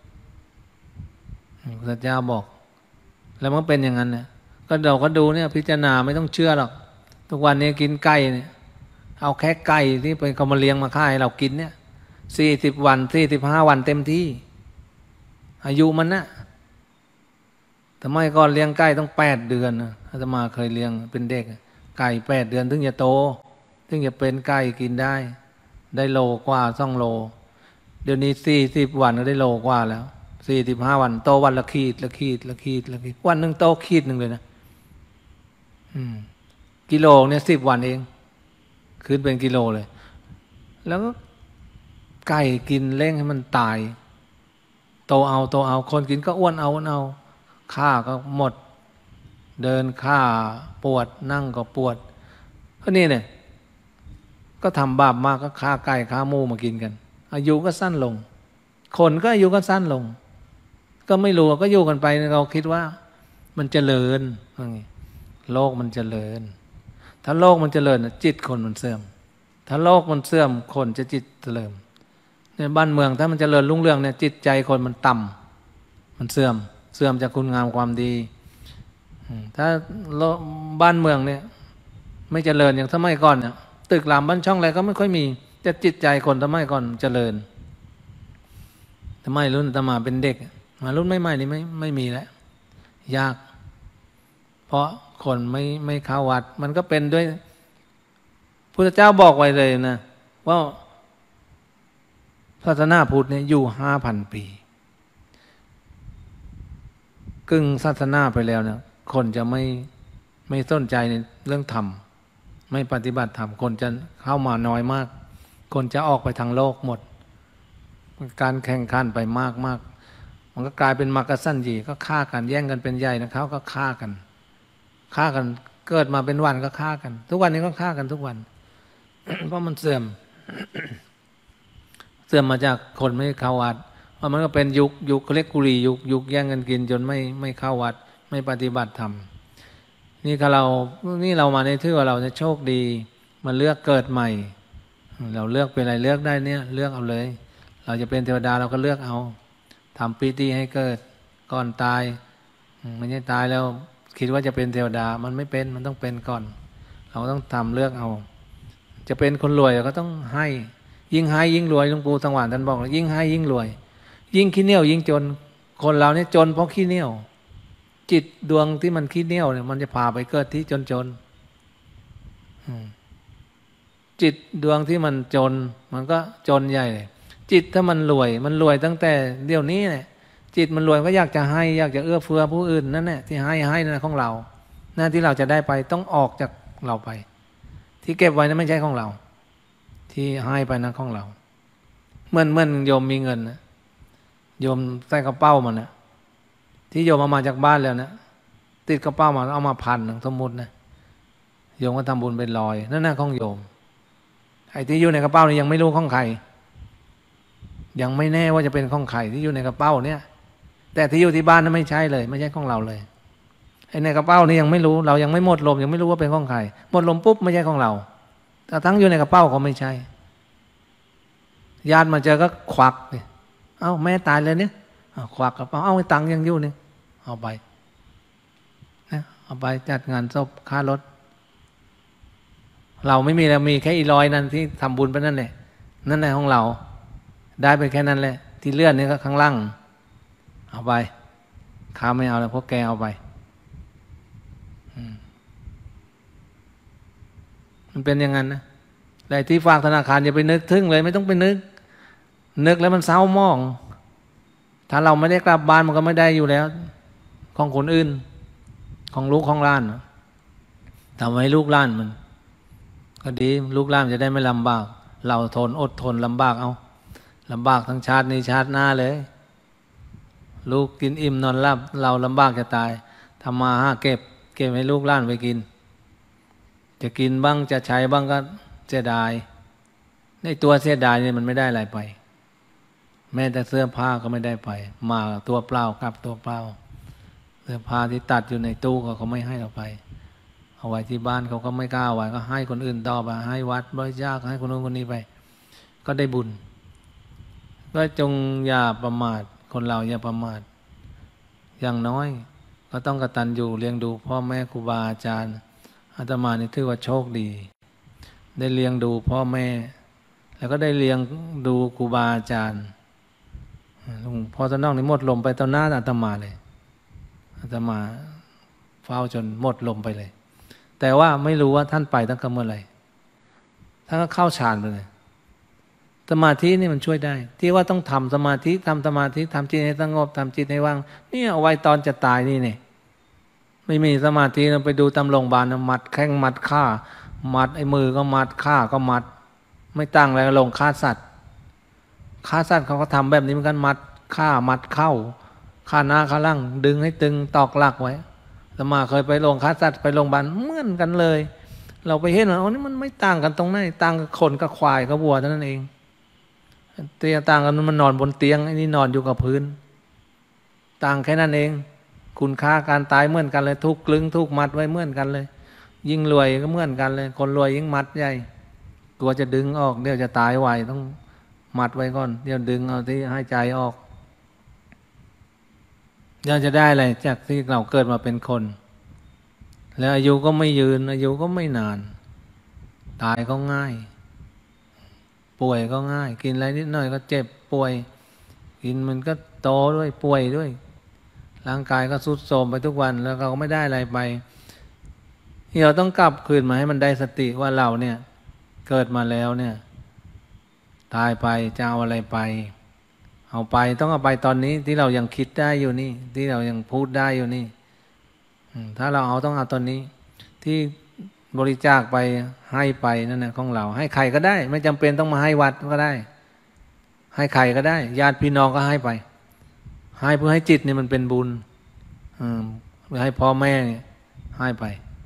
พระเจ้าบอกแล้วมันเป็นอย่างนั้นเนี่ยก็เราก็ดูเนี่ยพิจารณาไม่ต้องเชื่อหรอกทุกวันนี้กินไก่เนี่ยเอาแค่ไก่ที่ไปเขามาเลี้ยงมาฆ่าให้เรากินเนี่ย40 วัน45 วันเต็มที่อายุมันนะแต่ไม่ก่อนเลี้ยงไก่ต้อง8 เดือนนะอาตมาเคยเลี้ยงเป็นเด็กไก่8 เดือนถึงจะโตถึงจะเป็นไก่กินได้โลกว่า2 โลเดี๋ยวนี้40 วันก็ได้โลกว่าแล้ว45 วันโตวันละขีดวันหนึ่งโตขีดหนึ่งเลยนะกิโลเนี่ย10 วันเองขึ้นเป็นกิโลเลยแล้วก็ไก่กินเร่งให้มันตายโตเอาคนกินก็อ้วนเอาข้าก็หมดเดินข้าปวดนั่งก็ปวดก็นี่เนี่ยก็ทำบาปมากก็ฆ่าไก่ฆ่าหมูมากินกันอายุก็สั้นลงคนก็อายุก็สั้นลงก็ไม่รู้ก็อยู่กันไปเราคิดว่ามันเจริญโลกมันเจริญถ้าโลกมันเจริญจิตคนมันเสื่อมถ้าโลกมันเสื่อมคนจะจิตเจริญในบ้านเมืองถ้ามันเจริญรุ่งเรืองเนี่ยจิตใจคนมันต่ำมันเสื่อมจากคุณงามความดีถ้าบ้านเมืองเนี่ยไม่เจริญอย่างสมัยก่อนเนี่ยตึกรามบ้านช่องอะไรก็ไม่ค่อยมีแต่จิตใจคนสมัยก่อนเจริญสมัยรุ่นอาตมาเป็นเด็กมารุ่นใหม่ๆนี่ไม่มีแล้วยากเพราะคนไม่เข้าวัดมันก็เป็นด้วยพุทธเจ้าบอกไว้เลยนะว่าศาสนาพุทธเนี่ยอยู่5,000 ปีกึ่งศาสนาไปแล้วเนี่ยคนจะไม่สนใจในเรื่องธรรมไม่ปฏิบัติธรรมคนจะเข้ามาน้อยมากคนจะออกไปทางโลกหมดการแข่งขันไปมากมันก็กลายเป็นมรรคสัญญีก็ฆ่ากันแย่งกันเป็นใหญ่นะเขาก็ฆ่ากันเกิดมาเป็นวันก็ฆ่ากันทุกวันนี้ก็ฆ่ากันทุกวัน เพราะมันเสื่อม มาจากคนไม่เข้าวัดเพราะมันก็เป็นยุคเขาเรียกกุลียุคแย่งกันกินจนไม่เข้าวัดไม่ปฏิบัติธรรมนี่เรามาในที่ว่าเราจะโชคดีมาเลือกเกิดใหม่เราเลือกเป็นอะไรเลือกได้เนี่ยเลือกเอาเลยเราจะเป็นเทวดาเราก็เลือกเอาทำปีติให้เกิดก่อนตายไม่ใช่ตายแล้วคิดว่าจะเป็นเทวดามันไม่เป็นมันต้องเป็นก่อนเราต้องทำเลือกเอาจะเป็นคนรวยเราก็ต้องให้ยิ่งให้ยิ่งรวยหลวงปู่สังวานท่านบอกยิ่งให้ยิ่งรวยยิ่งขี้เหนียวยิ่งจนคนเราเนี่ยจนเพราะขี้เหนียวจิตดวงที่มันขี้เหนียวเนี่ยมันจะพาไปเกิดที่จนจิตดวงที่มันจนมันก็จนใหญ่เลยจิตถ้ามันรวยตั้งแต่เดี๋ยวนี้เนี่ยจิตมันรวยก็อยากจะให้อยากจะเอื้อเฟื้อผู้อื่นนั่นแหละที่ให้นั่นของเราหน้าที่เราจะได้ไปต้องออกจากเราไปที่เก็บไว้นั้นไม่ใช่ของเราที่ให้ไปนั้นของเราเหมือนโยมมีเงินนะโยมใส่กระเป๋ามันนะที่โยมเอามาจากบ้านแล้วนะติดกระเป๋ามาเอามา1,000สมมุตินะโยมก็ทำบุญเป็น100นั่นน่ะของโยมไอ้ที่อยู่ในกระเป๋านี่ยังไม่รู้ของใครยังไม่แน่ว่าจะเป็นของใครที่อยู่ในกระเป๋าเนี่ยแต่ที่อยู่ที่บ้านนั้นไม่ใช่เลยไม่ใช่ของเราเลยไอ้ในกระเป๋านี่ยังไม่รู้เรายังไม่หมดลมยังไม่รู้ว่าเป็นของใครหมดลมปุ๊บไม่ใช่ของเราแต่ทั้งอยู่ในกระเป๋าก็ไม่ใช่ญาติมาเจอก็ควักเนี่ยเอ้าแม่ตายเลยเนี่ยควักกระเป๋าเอ้าไอ้ตังค์ยังอยู่เนี่ยเอาไปนะเอาไปจัดงานศพค่ารถเราไม่มีแล้วมีแค่100นั่นที่ทำบุญไปนั่นแหละนั่นแหละของเราได้ไปแค่นั้นแหละที่เลื่อนนี่ก็ข้างล่างเอาไปข้าไม่เอาแล้วพวกแกเอาไปมันเป็นอย่างนั้นนะแต่ที่ฝากธนาคารอย่าไปนึกถึงเลยไม่ต้องไปนึกแล้วมันเศร้าหมองถ้าเราไม่ได้กลับบ้านมันก็ไม่ได้อยู่แล้วของคนอื่นของลูกของหลานทำให้ลูกหลานมันก็ดีลูกหลานจะได้ไม่ลำบากเราอดทนลำบากเอาลำบากทั้งชาตินี้ชาติหน้าเลยลูกกินอิ่มนอนหลับเราลำบากจะตายทำมาหาเก็บให้ลูกหลานไปกินจะกินบ้างจะใช้บ้างก็เสียดายในตัวเสียดายเนี่ยมันไม่ได้อะไรไปแม้แต่เสื้อผ้าก็ไม่ได้ไปมาตัวเปล่ากลับตัวเปล่าเสื้อผ้าที่ตัดอยู่ในตู้เขาไม่ให้เราไปเอาไว้ที่บ้านเขาก็ไม่กล้าไว้ก็ให้คนอื่นต่อไปให้วัดบริจาคให้คนนู้นคนนี้ไปก็ได้บุญก็จงอย่าประมาทคนเราอย่าประมาทอย่างน้อยก็ต้องกตัญญูเลี้ยงดูพ่อแม่ครูบาอาจารย์อาตมานี่ถือว่าโชคดีได้เลี้ยงดูพ่อแม่แล้วก็ได้เลี้ยงดูครูบาอาจารย์หลวงพ่อท่านนอกนี่หมดลมไปตอนหน้าอาตมาเลยอาตมาเฝ้าจนหมดลมไปเลยแต่ว่าไม่รู้ว่าท่านไปตั้งแต่เมื่อไหร่ท่านก็เข้าฌานไปเลยสมาธินี่มันช่วยได้ที่ว่าต้องทำสมาธิทำสมาธิทำจิตให้สงบทำจิตให้ว่างเนี่ยเอาไว้ตอนจะตายนี่เนี่ยไม่มีสมาธิเราไปดูตำโรงพยาบาลมัดแข้งมัดขามัดไอ้มือก็มัดขาก็มัดไม่ตั้งอะไรลงฆ่าสัตว์เขาก็ทำแบบนี้เหมือนกันมัดฆ่ามัดเข้าฆ่าหน้าฆ่าล่างดึงให้ตึงตอกหลักไว้สมาเคยไปลงฆ่าสัตว์ไปโรงพยาบาลเหมือนกันเลยเราไปเห็นว่าอ๋อนี่มันไม่ต่างกันตรงไหนต่างกับคนกับควายกับวัวเท่านั้นเองเตียงต่างกันมันนอนบนเตียงไอ้นี่นอนอยู่กับพื้นต่างแค่นั้นเองคุณค่าการตายเหมือนกันเลยทุกกลึงทุกมัดไว้เหมือนกันเลยยิ่งรวยก็เหมือนกันเลยคนรวยยิ่งมัดใหญ่กลัวจะดึงออกเดี๋ยวจะตายไวต้องมัดไว้ก่อนเดี๋ยวดึงเอาที่ให้ใจออกเราจะได้อะไรจากที่เราเกิดมาเป็นคนแล้วอายุก็ไม่ยืนอายุก็ไม่นานตายก็ง่ายป่วยก็ง่ายกินอะไรนิดหน่อยก็เจ็บป่วยกินมันก็โตด้วยป่วยด้วยร่างกายก็ทรุดโทรมไปทุกวันแล้วเราก็ไม่ได้อะไรไปเราต้องกลับคืนมาให้มันได้สติว่าเราเนี่ยเกิดมาแล้วเนี่ยตายไปจะเอาอะไรไปเอาไปต้องเอาไปตอนนี้ที่เรายังคิดได้อยู่นี่ที่เรายังพูดได้อยู่นี่ถ้าเราเอาต้องเอาตอนนี้ที่บริจาคไปให้ไปนั่นนะของเราให้ใครก็ได้ไม่จำเป็นต้องมาให้วัดก็ได้ให้ใครก็ได้ญาติพี่น้องก็ให้ไปให้เพื่อให้จิตนี่มันเป็นบุญให้พ่อแม่ให้ไป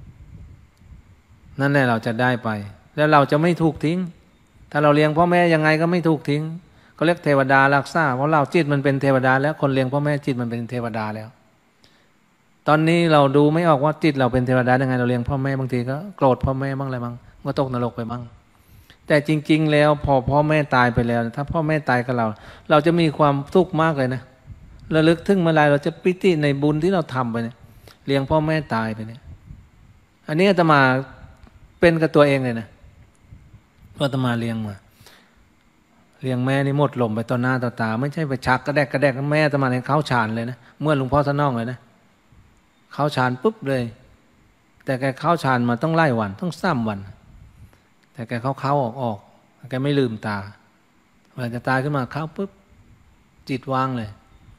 นั่นแหละเราจะได้ไปแล้วเราจะไม่ถูกทิ้งถ้าเราเลี้ยงพ่อแม่ยังไงก็ไม่ถูกทิ้งเขาเรียกเทวดารักษาเพราะเราจิตมันเป็นเทวดาแล้วคนเลี้ยงพ่อแม่จิตมันเป็นเทวดาแล้วตอนนี้เราดูไม่ออกว่าจิตเราเป็นเทวดายังไงเราเลี้ยงพ่อแม่บางทีก็โกรธพ่อแม่บ้างอะไรบ้างก็ตกนรกไปบ้างแต่จริงๆแล้วพอพ่อแม่ตายไปแล้วถ้าพ่อแม่ตายกับเราจะมีความทุกข์มากเลยนะระลึกถึงเมื่อไรเราจะปิติในบุญที่เราทำไปเนี่ยเลี้ยงพ่อแม่ตายไปเนี่ยอันนี้อาตมาเป็นกับตัวเองเลยนะเพราะอาตมาเลี้ยงมาเลี้ยงแม่นี่หมดลมไปต่อหน้าต่อตาไม่ใช่ไปชักกระแดกแม่อาตมาเนี่ยเข้าฌานเลยนะเมื่อหลวงพ่อสนองเลยนะเข้าฌานปุ๊บเลยแต่แกเข้าฌานมาต้องไล่วันต้อง3 วันแต่แกเข้าออกแกไม่ลืมตาเวลาจะตายขึ้นมาเข้าปุ๊บจิตว่างเลย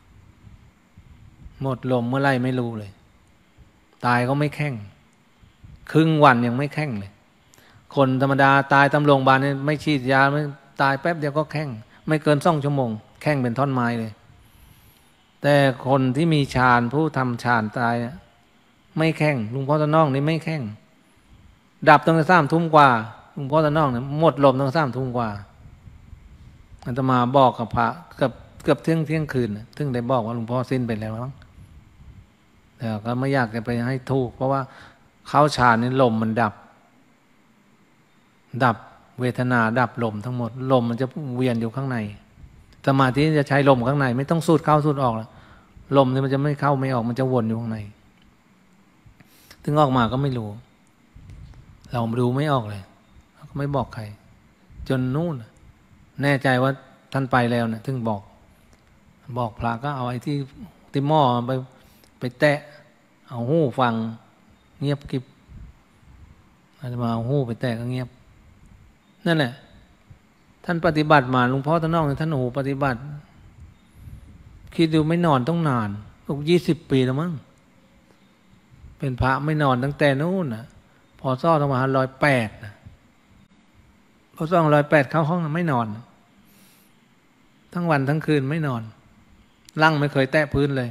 หมดลมเมื่อไรไม่รู้เลยตายก็ไม่แข้งครึ่งวันยังไม่แข้งเลยคนธรรมดาตายตำโรงพยาบาลเนี่ยไม่ฉีดยาไม่ตายแป๊บเดียวก็แข้งไม่เกิน2 ชั่วโมงแข้งเป็นท่อนไม้เลยแต่คนที่มีฌานผู้ทำฌานตายไม่แข้งหลวงพ่อตะน้องนี่ไม่แข้งดับตั้งแต่3 ทุ่มกว่าหลวงพ่อตะน้องเนี่ยหมดลมตั้งแต่3 ทุ่มกว่าอาตมาบอกกับพระเกือบเที่ยงคืนถึงได้บอกว่าหลวงพ่อสิ้นไปแล้วมั้งแต่ก็ไม่อยากจะไปให้ถูกเพราะว่าเข้าฌานนี่ลมมันดับเวทนาดับลมทั้งหมดลมมันจะเวียนอยู่ข้างในสมาธิจะใช้ลมข้างในไม่ต้องสูดเข้าสูดออกแล้วลมนี่มันจะไม่เข้าไม่ออกมันจะวนอยู่ข้างในถึงออกมาก็ไม่รู้เราดูไม่ออกเลยเราก็ไม่บอกใครจนนู่นแน่ใจว่าท่านไปแล้วนะถึงบอกพระก็เอาไอ้ที่หม้อไปแตะเอาหูฟังเงียบกิบอาจจะมาเอาหูไปแตะก็เงียบนั่นแหละท่านปฏิบัติมาหลวงพ่อท่านนอกท่านโอ้โหปฏิบัติคิดดูไม่นอนต้องนาน20 ปีแล้วมั้งเป็นพระไม่นอนตั้งแต่นู้นนะพอซ่อต้องมา108นะพอซ่อ108เข้าห้องไม่นอนทั้งวันทั้งคืนไม่นอนลั่งไม่เคยแตะพื้นเลย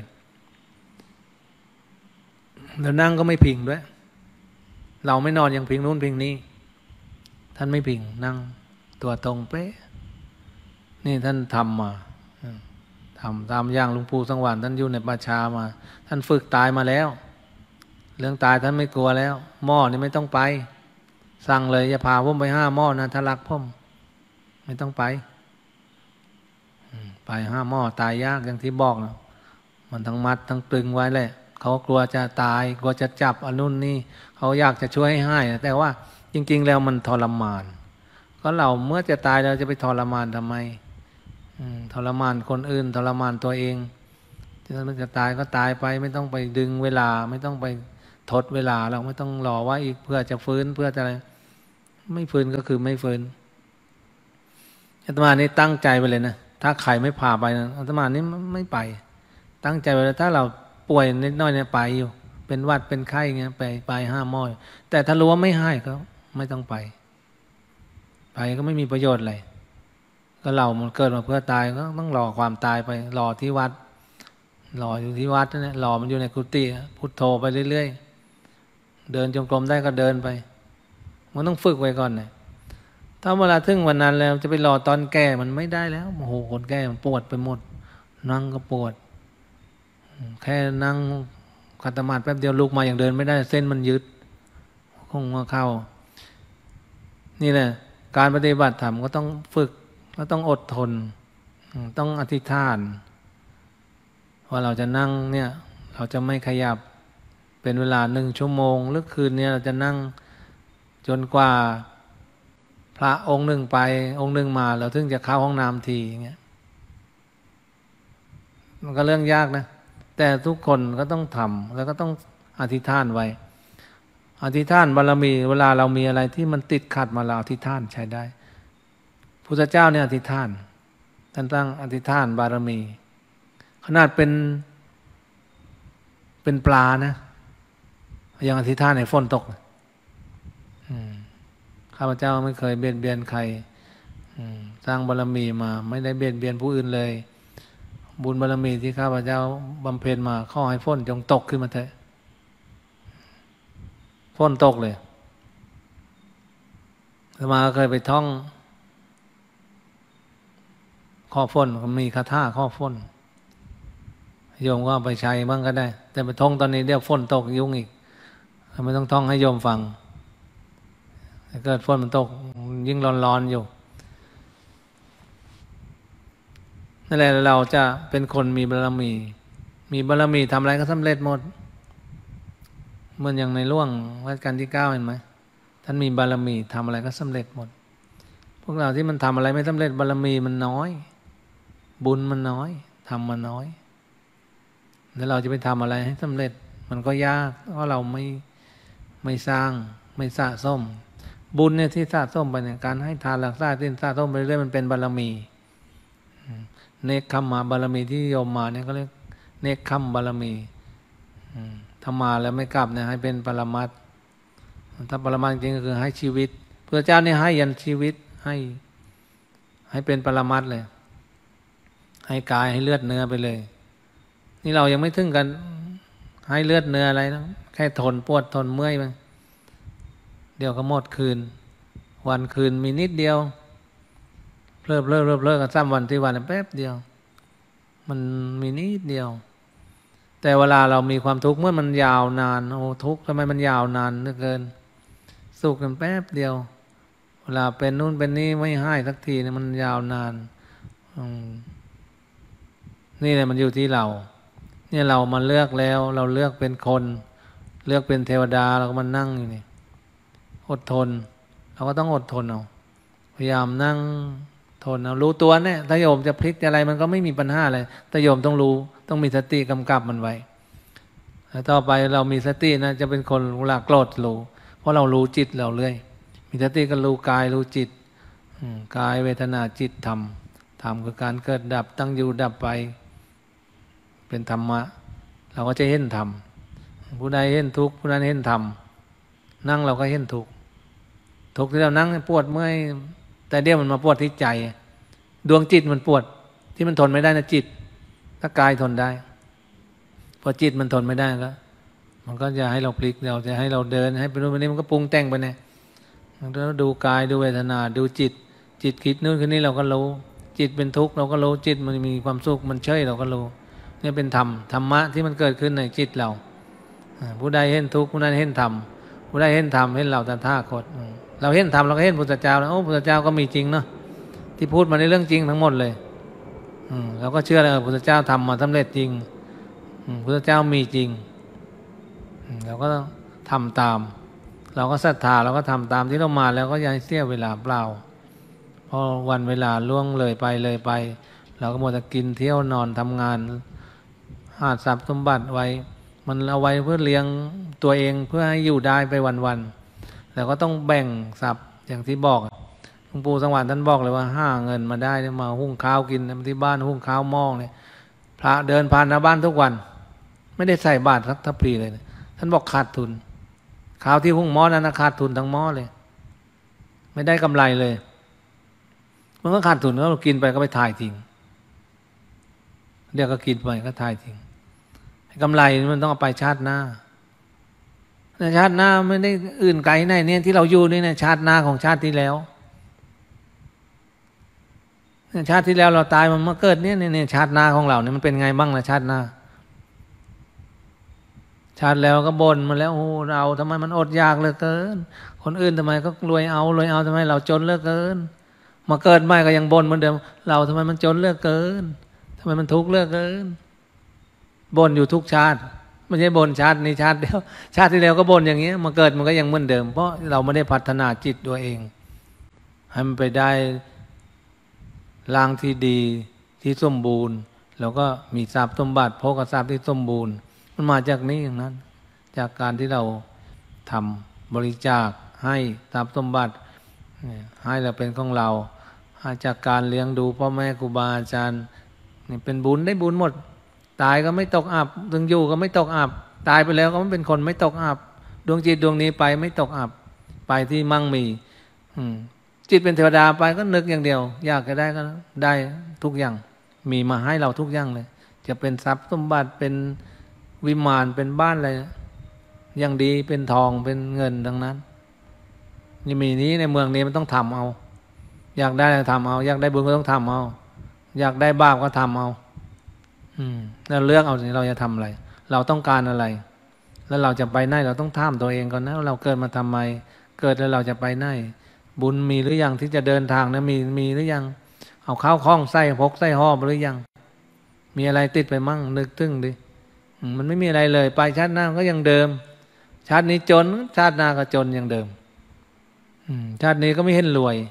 แล้วนั่งก็ไม่พิงด้วยเราไม่นอนยังพิงนู้นพิงนี้ท่านไม่พิงนั่งตัวตรงเป๊ะนี่ท่านทำมาทำตามอย่างหลวงปู่สังวรท่านอยู่ในป่าช้ามาท่านฝึกตายมาแล้วเรื่องตายท่านไม่กลัวแล้วหม้อนี่ไม่ต้องไปสั่งเลยอย่าพาผมไป5 หม้อนะถ้ารักผมไม่ต้องไป5 หม้อตายยากอย่างที่บอกนะมันทั้งมัดทั้งตรึงไว้แหละเขากลัวจะตายกลัวจะจับอนุนนี่เขาอยากจะช่วยให้แต่ว่าจริงๆแล้วมันทรมานก็เราเมื่อจะตายเราจะไปทรมานทำไมทรมานคนอื่นทรมานตัวเองถ้ามันจะตายก็ตายไปไม่ต้องไปดึงเวลาไม่ต้องไปทดเวลาเราไม่ต้องรอว่าอีกเพื่อจะฟื้นเพื่อจะอะไรไม่ฟื้นก็คือไม่ฟื้นอาตมานี่ตั้งใจไปเลยนะถ้าใครไม่พาไปนะอาตมานี่ไม่ไปตั้งใจไปเลยถ้าเราป่วยนิดหน่อยเนี่ยไปอยู่เป็นหวัดเป็นไข้เงี้ยไปห้าหม้อแต่ถ้ารู้ว่าไม่ให้ก็ไม่ต้องไปก็ไม่มีประโยชน์อะไรก็เรามันเกิดมาเพื่อตายก็ต้องรอความตายไปรอที่วัดรออยู่ที่วัดนั่นแหละรอมันอยู่ในกุฏิพุทโธไปเรื่อยๆเดินจงกรมได้ก็เดินไปมันต้องฝึกไว้ก่อนเนี่ยถ้าเวลาถึงวันนั้นแล้วจะไปรอตอนแก่มันไม่ได้แล้วโอ้โหคนแก่มันปวดไปหมดนั่งก็ปวดแค่นั่งขัดสมาธิแป๊บเดียวลุกมาอย่างเดินไม่ได้เส้นมันยึดคงมาเข้านี่แหละการปฏิบัติธรรมก็ต้องฝึกก็ต้องอดทนต้องอธิษฐานว่าเราจะนั่งเนี่ยเราจะไม่ขยับเป็นเวลา1 ชั่วโมงหรือคืนนี้เราจะนั่งจนกว่าพระองค์หนึ่งไปองค์หนึ่งมาเราถึงจะเข้าห้องน้ำทีอย่างเงี้ยมันก็เรื่องยากนะแต่ทุกคนก็ต้องทำแล้วก็ต้องอธิษฐานไว้อธิษฐานบารมีเวลาเรามีอะไรที่มันติดขัดมาเราอธิษฐานใช้ได้พุทธเจ้าเนี่ยอธิษฐานท่านตั้งอธิษฐานบารมีขนาดเป็นปลานะยังอธิษฐานให้ฝนตกข้าพเจ้าไม่เคยเบียดเบียนใครสร้างบารมีมาไม่ได้เบียดเบียนผู้อื่นเลยบุญบารมีที่ข้าพเจ้าบำเพ็ญมาขอให้ฝนจงตกขึ้นมาเถอะฝนตกเลยอาตมาเคยไปท่องข้อฝนมีคาถาข้อฝนโยมก็ไปใช้บ้างก็ได้แต่ไปท่องตอนนี้เดี๋ยวฝนตกยุ่งอีกไม่ต้องท่องให้โยมฟังถ้าเกิดฝนมันตกยิ่งร้อนๆอยู่นั่นแหละเราจะเป็นคนมีบารมีบารมีทำอะไรก็สำเร็จหมดเหมือนอย่างในหลวงรัชกาลที่9เห็นไหมท่านมีบารมีทำอะไรก็สำเร็จหมดพวกเราที่มันทำอะไรไม่สำเร็จบารมีมันน้อยบุญมันน้อยทำมันน้อยแล้วเราจะไปทำอะไรให้สำเร็จมันก็ยากเพราะเราไม่สร้างไม่สะสมบุญเนี่ยที่สะสมไปเนี่ยการให้ทานรักษาศีลสะสมไปเรื่อยมันเป็นบารมีเนคขมบารมีที่โยมมาเนี่ยก็เรียกเนคขมบารมีถ้ามาแล้วไม่กลับเนี่ยให้เป็นปรมัตถ์ถ้าปรมัตถ์จริงก็คือให้ชีวิตพระเจ้าเนี่ยให้ยันชีวิตให้เป็นปรมัตถ์เลยให้กายให้เลือดเนื้อไปเลยนี่เรายังไม่ถึงกันให้เลือดเนื้ออะไรนะแค่ทนปวดทนเมื่อยมั้งเดี๋ยวก็หมดคืนวันคืนมีนิดเดียวเลิกกัน3 วันที่วันแป๊บเดียวมันมีนิดเดียวแต่เวลาเรามีความทุกข์เมื่อมันยาวนานโอ้ทุกข์ทำไมมันยาวนานเหลือเกินสุขกันแป๊บเดียวเวลาเป็นนู่นเป็นนี่ไม่ให้สักทีเนี่ยมันยาวนานนี่แหละมันอยู่ที่เราเนี่ยเรามาเลือกแล้วเราเลือกเป็นคนเลือกเป็นเทวดาเราก็มานั่งอยู่นี่อดทนเราก็ต้องอดทนเอาพยายามนั่งทนเอารู้ตัวเนี่ยถ้าโยมจะพลิกอะไรมันก็ไม่มีปัญหาอะไรแต่โยมต้องรู้ต้องมีสติกำกับมันไว้แล้วต่อไปเรามีสตินะจะเป็นคนเวลาโกรธรู้เพราะเรารู้จิตเราเรื่อยมีสติก็รู้กายรู้จิตกายเวทนาจิตธรรมคือการเกิดดับตั้งอยู่ดับไปเป็นธรรมะเราก็จะเห็นธรรมผู้ใดเห็นทุกข์ผู้นั้นเห็นธรรมนั่งเราก็เห็นทุกข์ที่เรานั่งปวดเมื่อยแต่เดี๋ยวมันมาปวดที่ใจดวงจิตมันปวดที่มันทนไม่ได้นะจิตถ้ากายทนได้พอจิตมันทนไม่ได้ก็มันก็จะให้เราพลิกเราจะให้เราเดินให้ไปนู่นไปนี่มันก็ปรุงแต่งไปเนี่ยเราดูกายดูเวทนาดูจิตคิดนู่นคิดนี่เราก็รู้จิตเป็นทุกข์เราก็รู้จิตมันมีความสุขมันเฉยเราก็รู้นี่เป็นธรรมะที่มันเกิดขึ้นในจิตเราผู้ใดเห็นทุกข์ผู้นั้นเห็นธรรมผู้ใดเห็นธรรมเห็นเราตถาคตเราเห็นธรรมเราก็เห็นพุทธเจ้าแล้วโอ้พุทธเจ้าก็มีจริงเนาะที่พูดมาในเรื่องจริงทั้งหมดเลยเราก็เชื่อเลยพุทธเจ้าทำมาสำเร็จจริงพุทธเจ้ามีจริงเราก็ทำตามเราก็ศรัทธาเราก็ทำตามที่เรามาแล้วก็อย่าให้เสียเวลาเปล่าเพราะวันเวลาล่วงเลยไปเราก็หมดแต่กินเที่ยวนอนทำงานหาทรัพย์สมบัติไว้มันเอาไว้เพื่อเลี้ยงตัวเองเพื่อให้อยู่ได้ไปวันๆแล้วก็ต้องแบ่งทรัพย์อย่างที่บอกหลวงปู่สว่างท่านบอกเลยว่าหาเงินมาได้มาหุงข้าวกินที่บ้านหุงข้าวหม้อเนี่ยพระเดินผ่านหน้าบ้านทุกวันไม่ได้ใส่บาตรสักทัพพีเลยท่านบอกขาดทุนข้าวที่หุงหม้อนั้นขาดทุนทั้งหม้อเลยไม่ได้กำไรเลยมันก็ขาดทุนก็เรากินไปก็ไปถ่ายทิ้งเดี๋ยวก็กินไปก็ถ่ายทิ้งกำไรมันต้องเอาไปชาติหน้าชาติหน้าไม่ได้อื่นไกลไหนเนี่ยที่เราอยู่นี่เนี่ยชาติหน้าของชาติที่แล้วชาติที่แล้วเราตายมันมาเกิดเนี่ยชาติหน้าของเราเนี่ยมันเป็นไงบ้างนะชาติหน้าชาติแล้วก็บ่นมาแล้วโอ้เราทำไมมันอดอยากเหลือเกินคนอื่นทำไมก็รวยเอาทำไมเราจนเหลือเกินมาเกิดใหม่ก็ยังบ่นเหมือนเดิมเราทำไมมันจนเหลือเกินทำไมมันทุกข์เหลือเกินบ่นอยู่ทุกชาติไม่ใช่บ่นชาตินี้ชาติเดียวชาติที่แล้วก็บ่นอย่างเงี้ยมาเกิดมันก็ยังเหมือนเดิมเพราะเราไม่ได้พัฒนาจิตตัวเองให้มันไปได้ร่างที่ดีที่สมบูรณ์แล้วก็มีทรัพย์สมบัติโภคทรัพย์ที่สมบูรณ์มันมาจากนี้อย่างนั้นจากการที่เราทำบริจาคให้ทรัพย์สมบัติให้เราเป็นของเราจากการเลี้ยงดูพ่อแม่ครูบาอาจารย์นี่เป็นบุญได้บุญหมดตายก็ไม่ตกอับถึงอยู่ก็ไม่ตกอับตายไปแล้วก็ไม่เป็นคนไม่ตกอับดวงจิตดวงนี้ไปไม่ตกอับไปที่มั่งมีจิตเป็นเทวดาไปก็นึกอย่างเดียวอยากจะได้ก็ได้ทุกอย่างมีมาให้เราทุกอย่างเลยจะเป็นทรัพย์สมบัติเป็นวิมานเป็นบ้านอะไรอย่างดีเป็นทองเป็นเงินดังนั้นนี่มีนี้ในเมืองนี้มันต้องทำเอาอยากได้ทำเอาอยากได้บุญก็ต้องทำเอาอยากได้บาปก็ทำเอาแล้วเลือกเอาสิเราจะทำอะไรเราต้องการอะไรแล้วเราจะไปไหนเราต้องถามตัวเองก่อนนะเราเกิดมาทำไมเกิดแล้วเราจะไปไหนบุญมีหรือยังที่จะเดินทางนะมีหรือยังเอาข้าวคล้องไส้พกไส้ห่อหรือยังมีอะไรติดไปมั่งนึกถึงดิมันไม่มีอะไรเลยไปชาติหน้าก็ยังเดิมชาตินี้จนชาติหน้าก็จนอย่างเดิมชาตินี้ก็ไม่เห็นรวย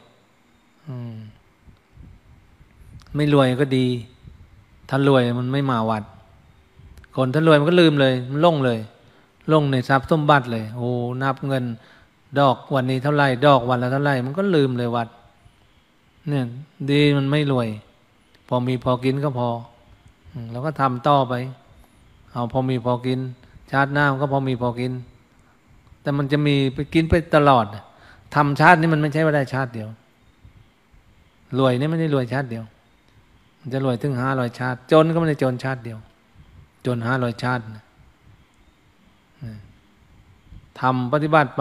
ไม่รวยก็ดีถ้ารวยมันไม่มาวัดคนถ้ารวยมันก็ลืมเลยมันล่งเลยล่งในทรัพย์สมบัติเลยโอ้นับเงินดอกวันนี้เท่าไหร่ดอกวันละเท่าไหร่มันก็ลืมเลยวัดเนี่ยดีมันไม่รวยพอมีพอกินก็พอแล้วก็ทำต่อไปเอาพอมีพอกินชาติหน้ามันก็พอมีพอกินแต่มันจะมีไปกินไปตลอดทำชาตินี้มันไม่ใช่ว่าได้ชาติเดียวรวยนี่ไม่ได้รวยชาติเดียวมันจะรวยถึง500 ชาติจนก็ไม่ได้จนชาติเดียวจน500 ชาติทำปฏิบัติไป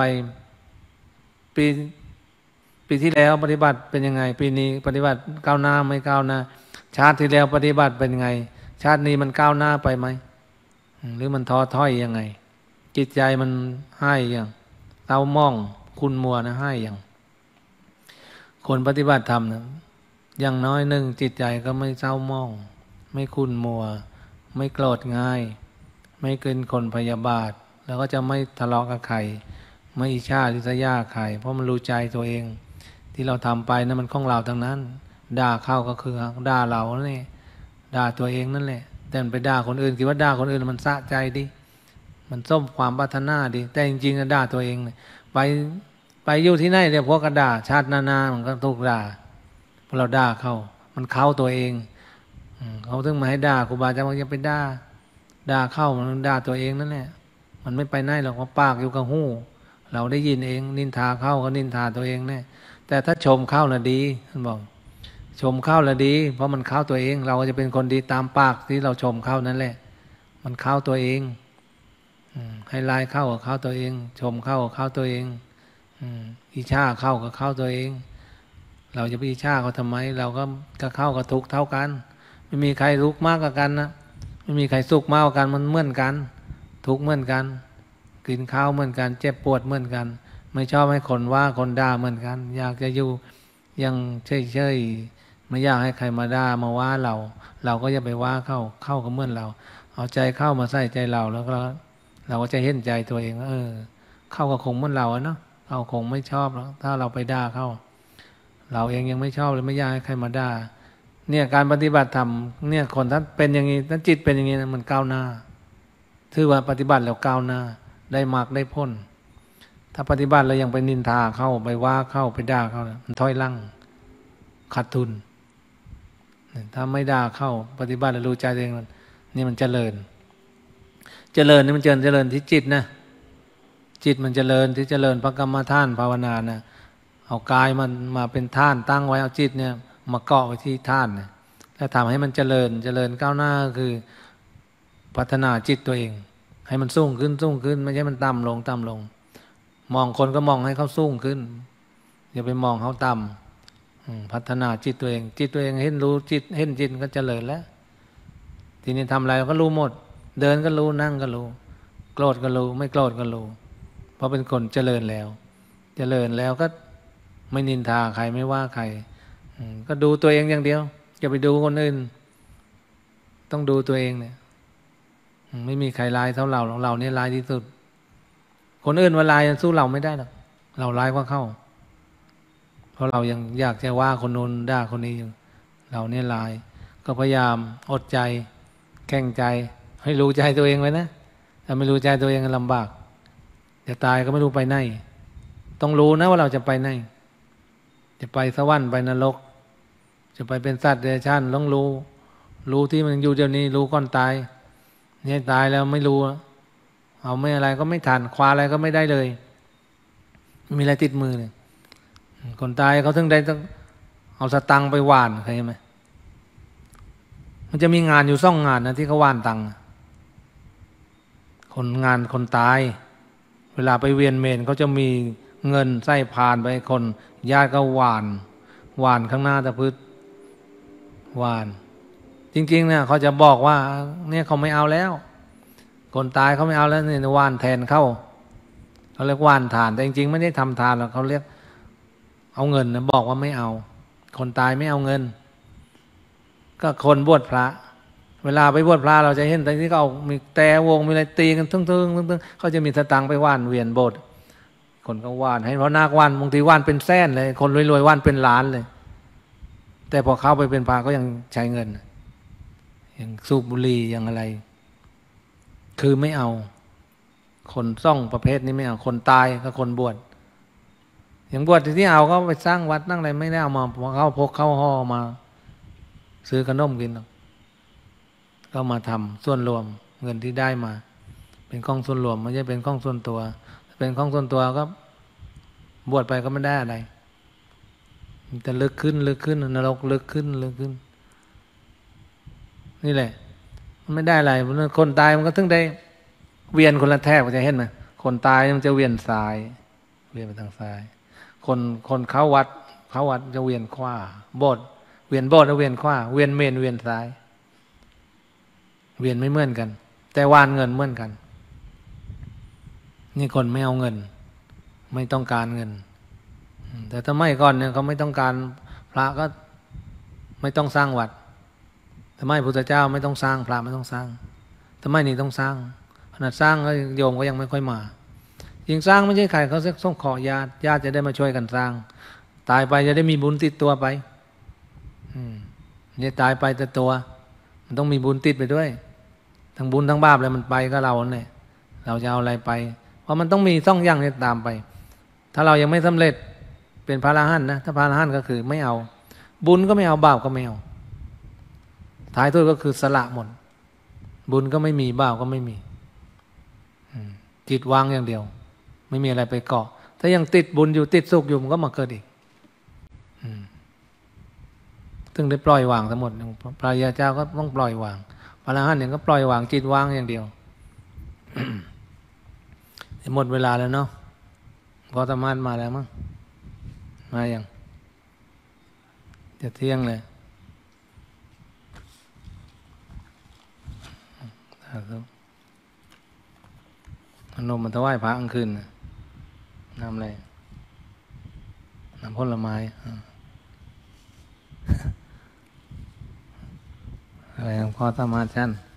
ปีที่แล้วปฏิบัติเป็นยังไงปีนี้ปฏิบัติก้าวหน้าไม่ก้าวหน้าชาติที่แล้วปฏิบัติเป็นยังไงชาตินี้มันก้าวหน้าไปไหมหรือมันท้อถอยยังไงจิตใจมันให้อย่างเศร้าหมองคุณมัวนะให้อย่างคนปฏิบัติธรรมนะอย่างน้อยหนึ่งจิตใจก็ไม่เศร้าหมองไม่คุณมัวไม่โกรธง่ายไม่เกินคนพยาบาทแล้วก็จะไม่ทะเลาะกับใครไม่อิจฉาริษยาใครเพราะมันรู้ใจตัวเองที่เราทำไปนั้นมันของเราทั้งนั้นด่าเข้าก็คือด่าเราเนี่ยด่าตัวเองนั่นแหละแต่ไปด่าคนอื่นคิดว่าด่าคนอื่นมันสะใจดิมันส้มความปรารถนาดิแต่จริงๆด่าตัวเองไปอยู่ที่ไหนเนี่ยพวกก็ด่าชาตินามันก็ถูกด่าพอเราด่ามันเข้าตัวเองเขาถึงมาให้ด่าครูบาอาจารย์บอกอย่าไปด่าเข้ามันด่าตัวเองนั่นแหละมันไม่ไปไหนหรอกว่าปากอยู่กับหูเราได้ยินเองนินทาเข้าก็นินทาตัวเองแน่แต่ถ้าชมเข้าน่ะดีท่านบอกชมเข้าน่ะดีเพราะมันเข้าตัวเองเราก็จะเป็นคนดีตามปากที่เราชมเข้านั่นแหละมันเข้าตัวเองให้ลายเข้ากับเข้าตัวเองชมเข้ากับเข้าตัวเองอิจฉาเข้ากับเข้าตัวเองเราจะไปอิจฉาเขาทำไมเราก็เข้ากับทุกข์เท่ากันไม่มีใครทุกข์มากกว่ากันนะไม่มีใครสุขมากกว่ากันมันเหมือนกันทุกข์เหมือนกันกินข้าวเหมือนกันเจ็บปวดเหมือนกันไม่ชอบให้คนว่าคนด่าเหมือนกันอยากจะอยู่ยังเฉยๆไม่อยากให้ใครมาด่ามาว่าเราก็อย่าไปว่าเข้ากับเหมือนเราเอาใจเข้ามาใส่ใจเราแล้วก็เราก็จะเห็นใจตัวเองเข้ากับคงเหมือนเราเนาะเราคงไม่ชอบแล้วถ้าเราไปด่าเข้าเราเองยังไม่ชอบเลยไม่อยากให้ใครมาด่าเนี่ยการปฏิบัติธรรมเนี่ยคนท่านเป็นอย่างนี้ท่านจิตเป็นอย่างนี้นะมันก้าวหน้าถือว่าปฏิบัติแล้วก้าวหน้าได้มากได้พ้นถ้าปฏิบัติแล้วยังไปนินทาเข้าไปว่าเข้าไปด่าเข้ามันถอยหลังขาดทุนถ้าไม่ด่าเข้าปฏิบัติแล้วรู้ใจตัวเองนี่มันเจริญนี่มันเจริญที่จิตนะจิตมันเจริญที่เจริญพระกรรมฐานภาวนานะเอากายมันมาเป็นท่านตั้งไว้เอาจิตเนี่ยมาเกาะไว้ที่ท่านนะแล้วทำให้มันเจริญก้าวหน้าคือพัฒนาจิตตัวเองให้มันสูงขึ้นไม่ใช่มันต่ำลงมองคนก็มองให้เขาสูงขึ้นอย่าไปมองเขาต่ำพัฒนาจิตตัวเองเห็นรู้จิตเห็นจิตก็เจริญแล้วทีนี้ทำอะไรเราก็รู้หมดเดินก็รู้นั่งก็รู้โกรธก็รู้ไม่โกรธก็รู้เพราะเป็นคนเจริญแล้วก็ไม่นินทาใครไม่ว่าใครก็ดูตัวเองอย่างเดียวอย่าไปดูคนอื่นต้องดูตัวเองเนี่ยไม่มีใครร้ายเท่าเราเนี่ยร้ายที่สุดคนอื่นว่าร้ายสู้เราไม่ได้หรอกเราร้ายกว่าเขาเพราะเรายังอยากจะว่าคนโน้นด่าคนนี้อยู่เราเนี่ยร้ายก็พยายามอดใจแข่งใจให้รู้ใจตัวเองไว้นะถ้าไม่รู้ใจตัวเองลำบากจะตายก็ไม่รู้ไปไหนต้องรู้นะว่าเราจะไปไหนจะไปสวรรค์ไปนรกจะไปเป็นสัตว์เดรัจฉานต้องรู้ที่มันอยู่เดี๋ยวนี้รู้ก่อนตายเนี่ยตายแล้วไม่รู้เอาไม่อะไรก็ไม่ทันคว้าอะไรก็ไม่ได้เลยมีอะไรติดมือเลยคนตายเขาถึงได้ต้องเอาสตังค์ไปหว่านเคยไหมมันจะมีงานอยู่2 งานนะที่เขาหว่านตังค์คนตายเวลาไปเวียนเมนเขาจะมีเงินใส่พานไปคนญาติก็หว่านข้างหน้าตะพืชหว่านจริงๆเนี่ยเขาจะบอกว่าเนี่ยเขาไม่เอาแล้วคนตายเขาไม่เอาแล้วเนี่ยหว่านแทนเขาเรียกหว่านทานแต่จริงๆไม่ได้ทำทานหรอกเขาเรียกเอาเงินนะบอกว่าไม่เอาคนตายไม่เอาเงินก็คนบวชพระเวลาไปบวชพระเราจะเห็นตอนที่เขาเอามีแต่วงมีอะไรตีกันทึ่งเขาจะมีสตังค์ไปว่านเวียนโบสถ์คนก็ว่านให้เพราะนาคว่านบางทีว่านเป็นแสนเลยคนรวยๆว่านเป็นล้านเลยแต่พอเข้าไปเป็นพระก็ยังใช้เงินอย่างสูบบุหรี่อย่างอะไรคือไม่เอาคนซ่องประเภทนี้ไม่เอาคนตายก็คนบวชอย่างบวชที่เอาก็ไปสร้างวัดนั่งอะไรไม่ได้เอามาเข้าพกเข้าห่อมาซื้อขนมกินก็มาทำส่วนรวมเงินที่ได้มาเป็นของส่วนรวมไม่ใช่เป็นของส่วนตัวเป็นของส่วนตัวก็บวชไปก็ไม่ได้อะไรแต่ลึกขึ้นนรกลึกขึ้นนี่แหละมันไม่ได้อะไรคนตายมันก็ถึงได้เวียนคนละแทบจะเห็นไหมคนตายมันจะเวียนซ้ายเวียนไปทางซ้ายคนเข้าวัดจะเวียนขวาโบสถ์เวียนโบสถ์แล้วเวียนขวาเวียนเมนเวียนซ้ายเวียนไม่เหมือนกันแต่วานเงินเหมือนกันนี่คนไม่เอาเงินไม่ต้องการเงินแต่ถ้าไม่ก่อนเนี่ยเขาไม่ต้องการพระก็ไม่ต้องสร้างวัดทำไมพุทธเจ้าไม่ต้องสร้างพระไม่ต้องสร้างทำไมนี่ต้องสร้างขนาดสร้างก็โยมก็ยังไม่ค่อยมายิ่งสร้างไม่ใช่ใครเขาต้องขอญาติจะได้มาช่วยกันสร้างตายไปจะได้มีบุญติดตัวไปเนี่ยตายไปแต่ตัวมันต้องมีบุญติดไปด้วยทั้งบุญทั้งบาปเลยมันไปก็เราเนี่ยเราจะเอาอะไรไปเพราะมันต้องมี2 อย่างเนี่ยตามไปถ้าเรายังไม่สำเร็จเป็นพระอรหันต์นะถ้าพระอรหันต์ก็คือไม่เอาบุญก็ไม่เอาบาปก็ไม่เอาท้ายทุกก็คือสละหมดบุญก็ไม่มีบาปก็ไม่มีจิตวางอย่างเดียวไม่มีอะไรไปเกาะถ้ายังติดบุญอยู่ติดสุขอยู่มันก็มาเกิดอีกถึงได้ปล่อยวางทั้งหมดพระยาเจ้าก็ต้องปล่อยวางพระอรหันต์เนี่ยก็ปล่อยวางจิตวางอย่างเดียว หมดเวลาแล้วเนาะพอธรรมะมาแล้วมั้งมาอย่างจะเที่ยงเลยนมมันถวายพระกลางคืนน้ำอะไรน้ำผลไม้อะไรของพ่อธรรมะชั้น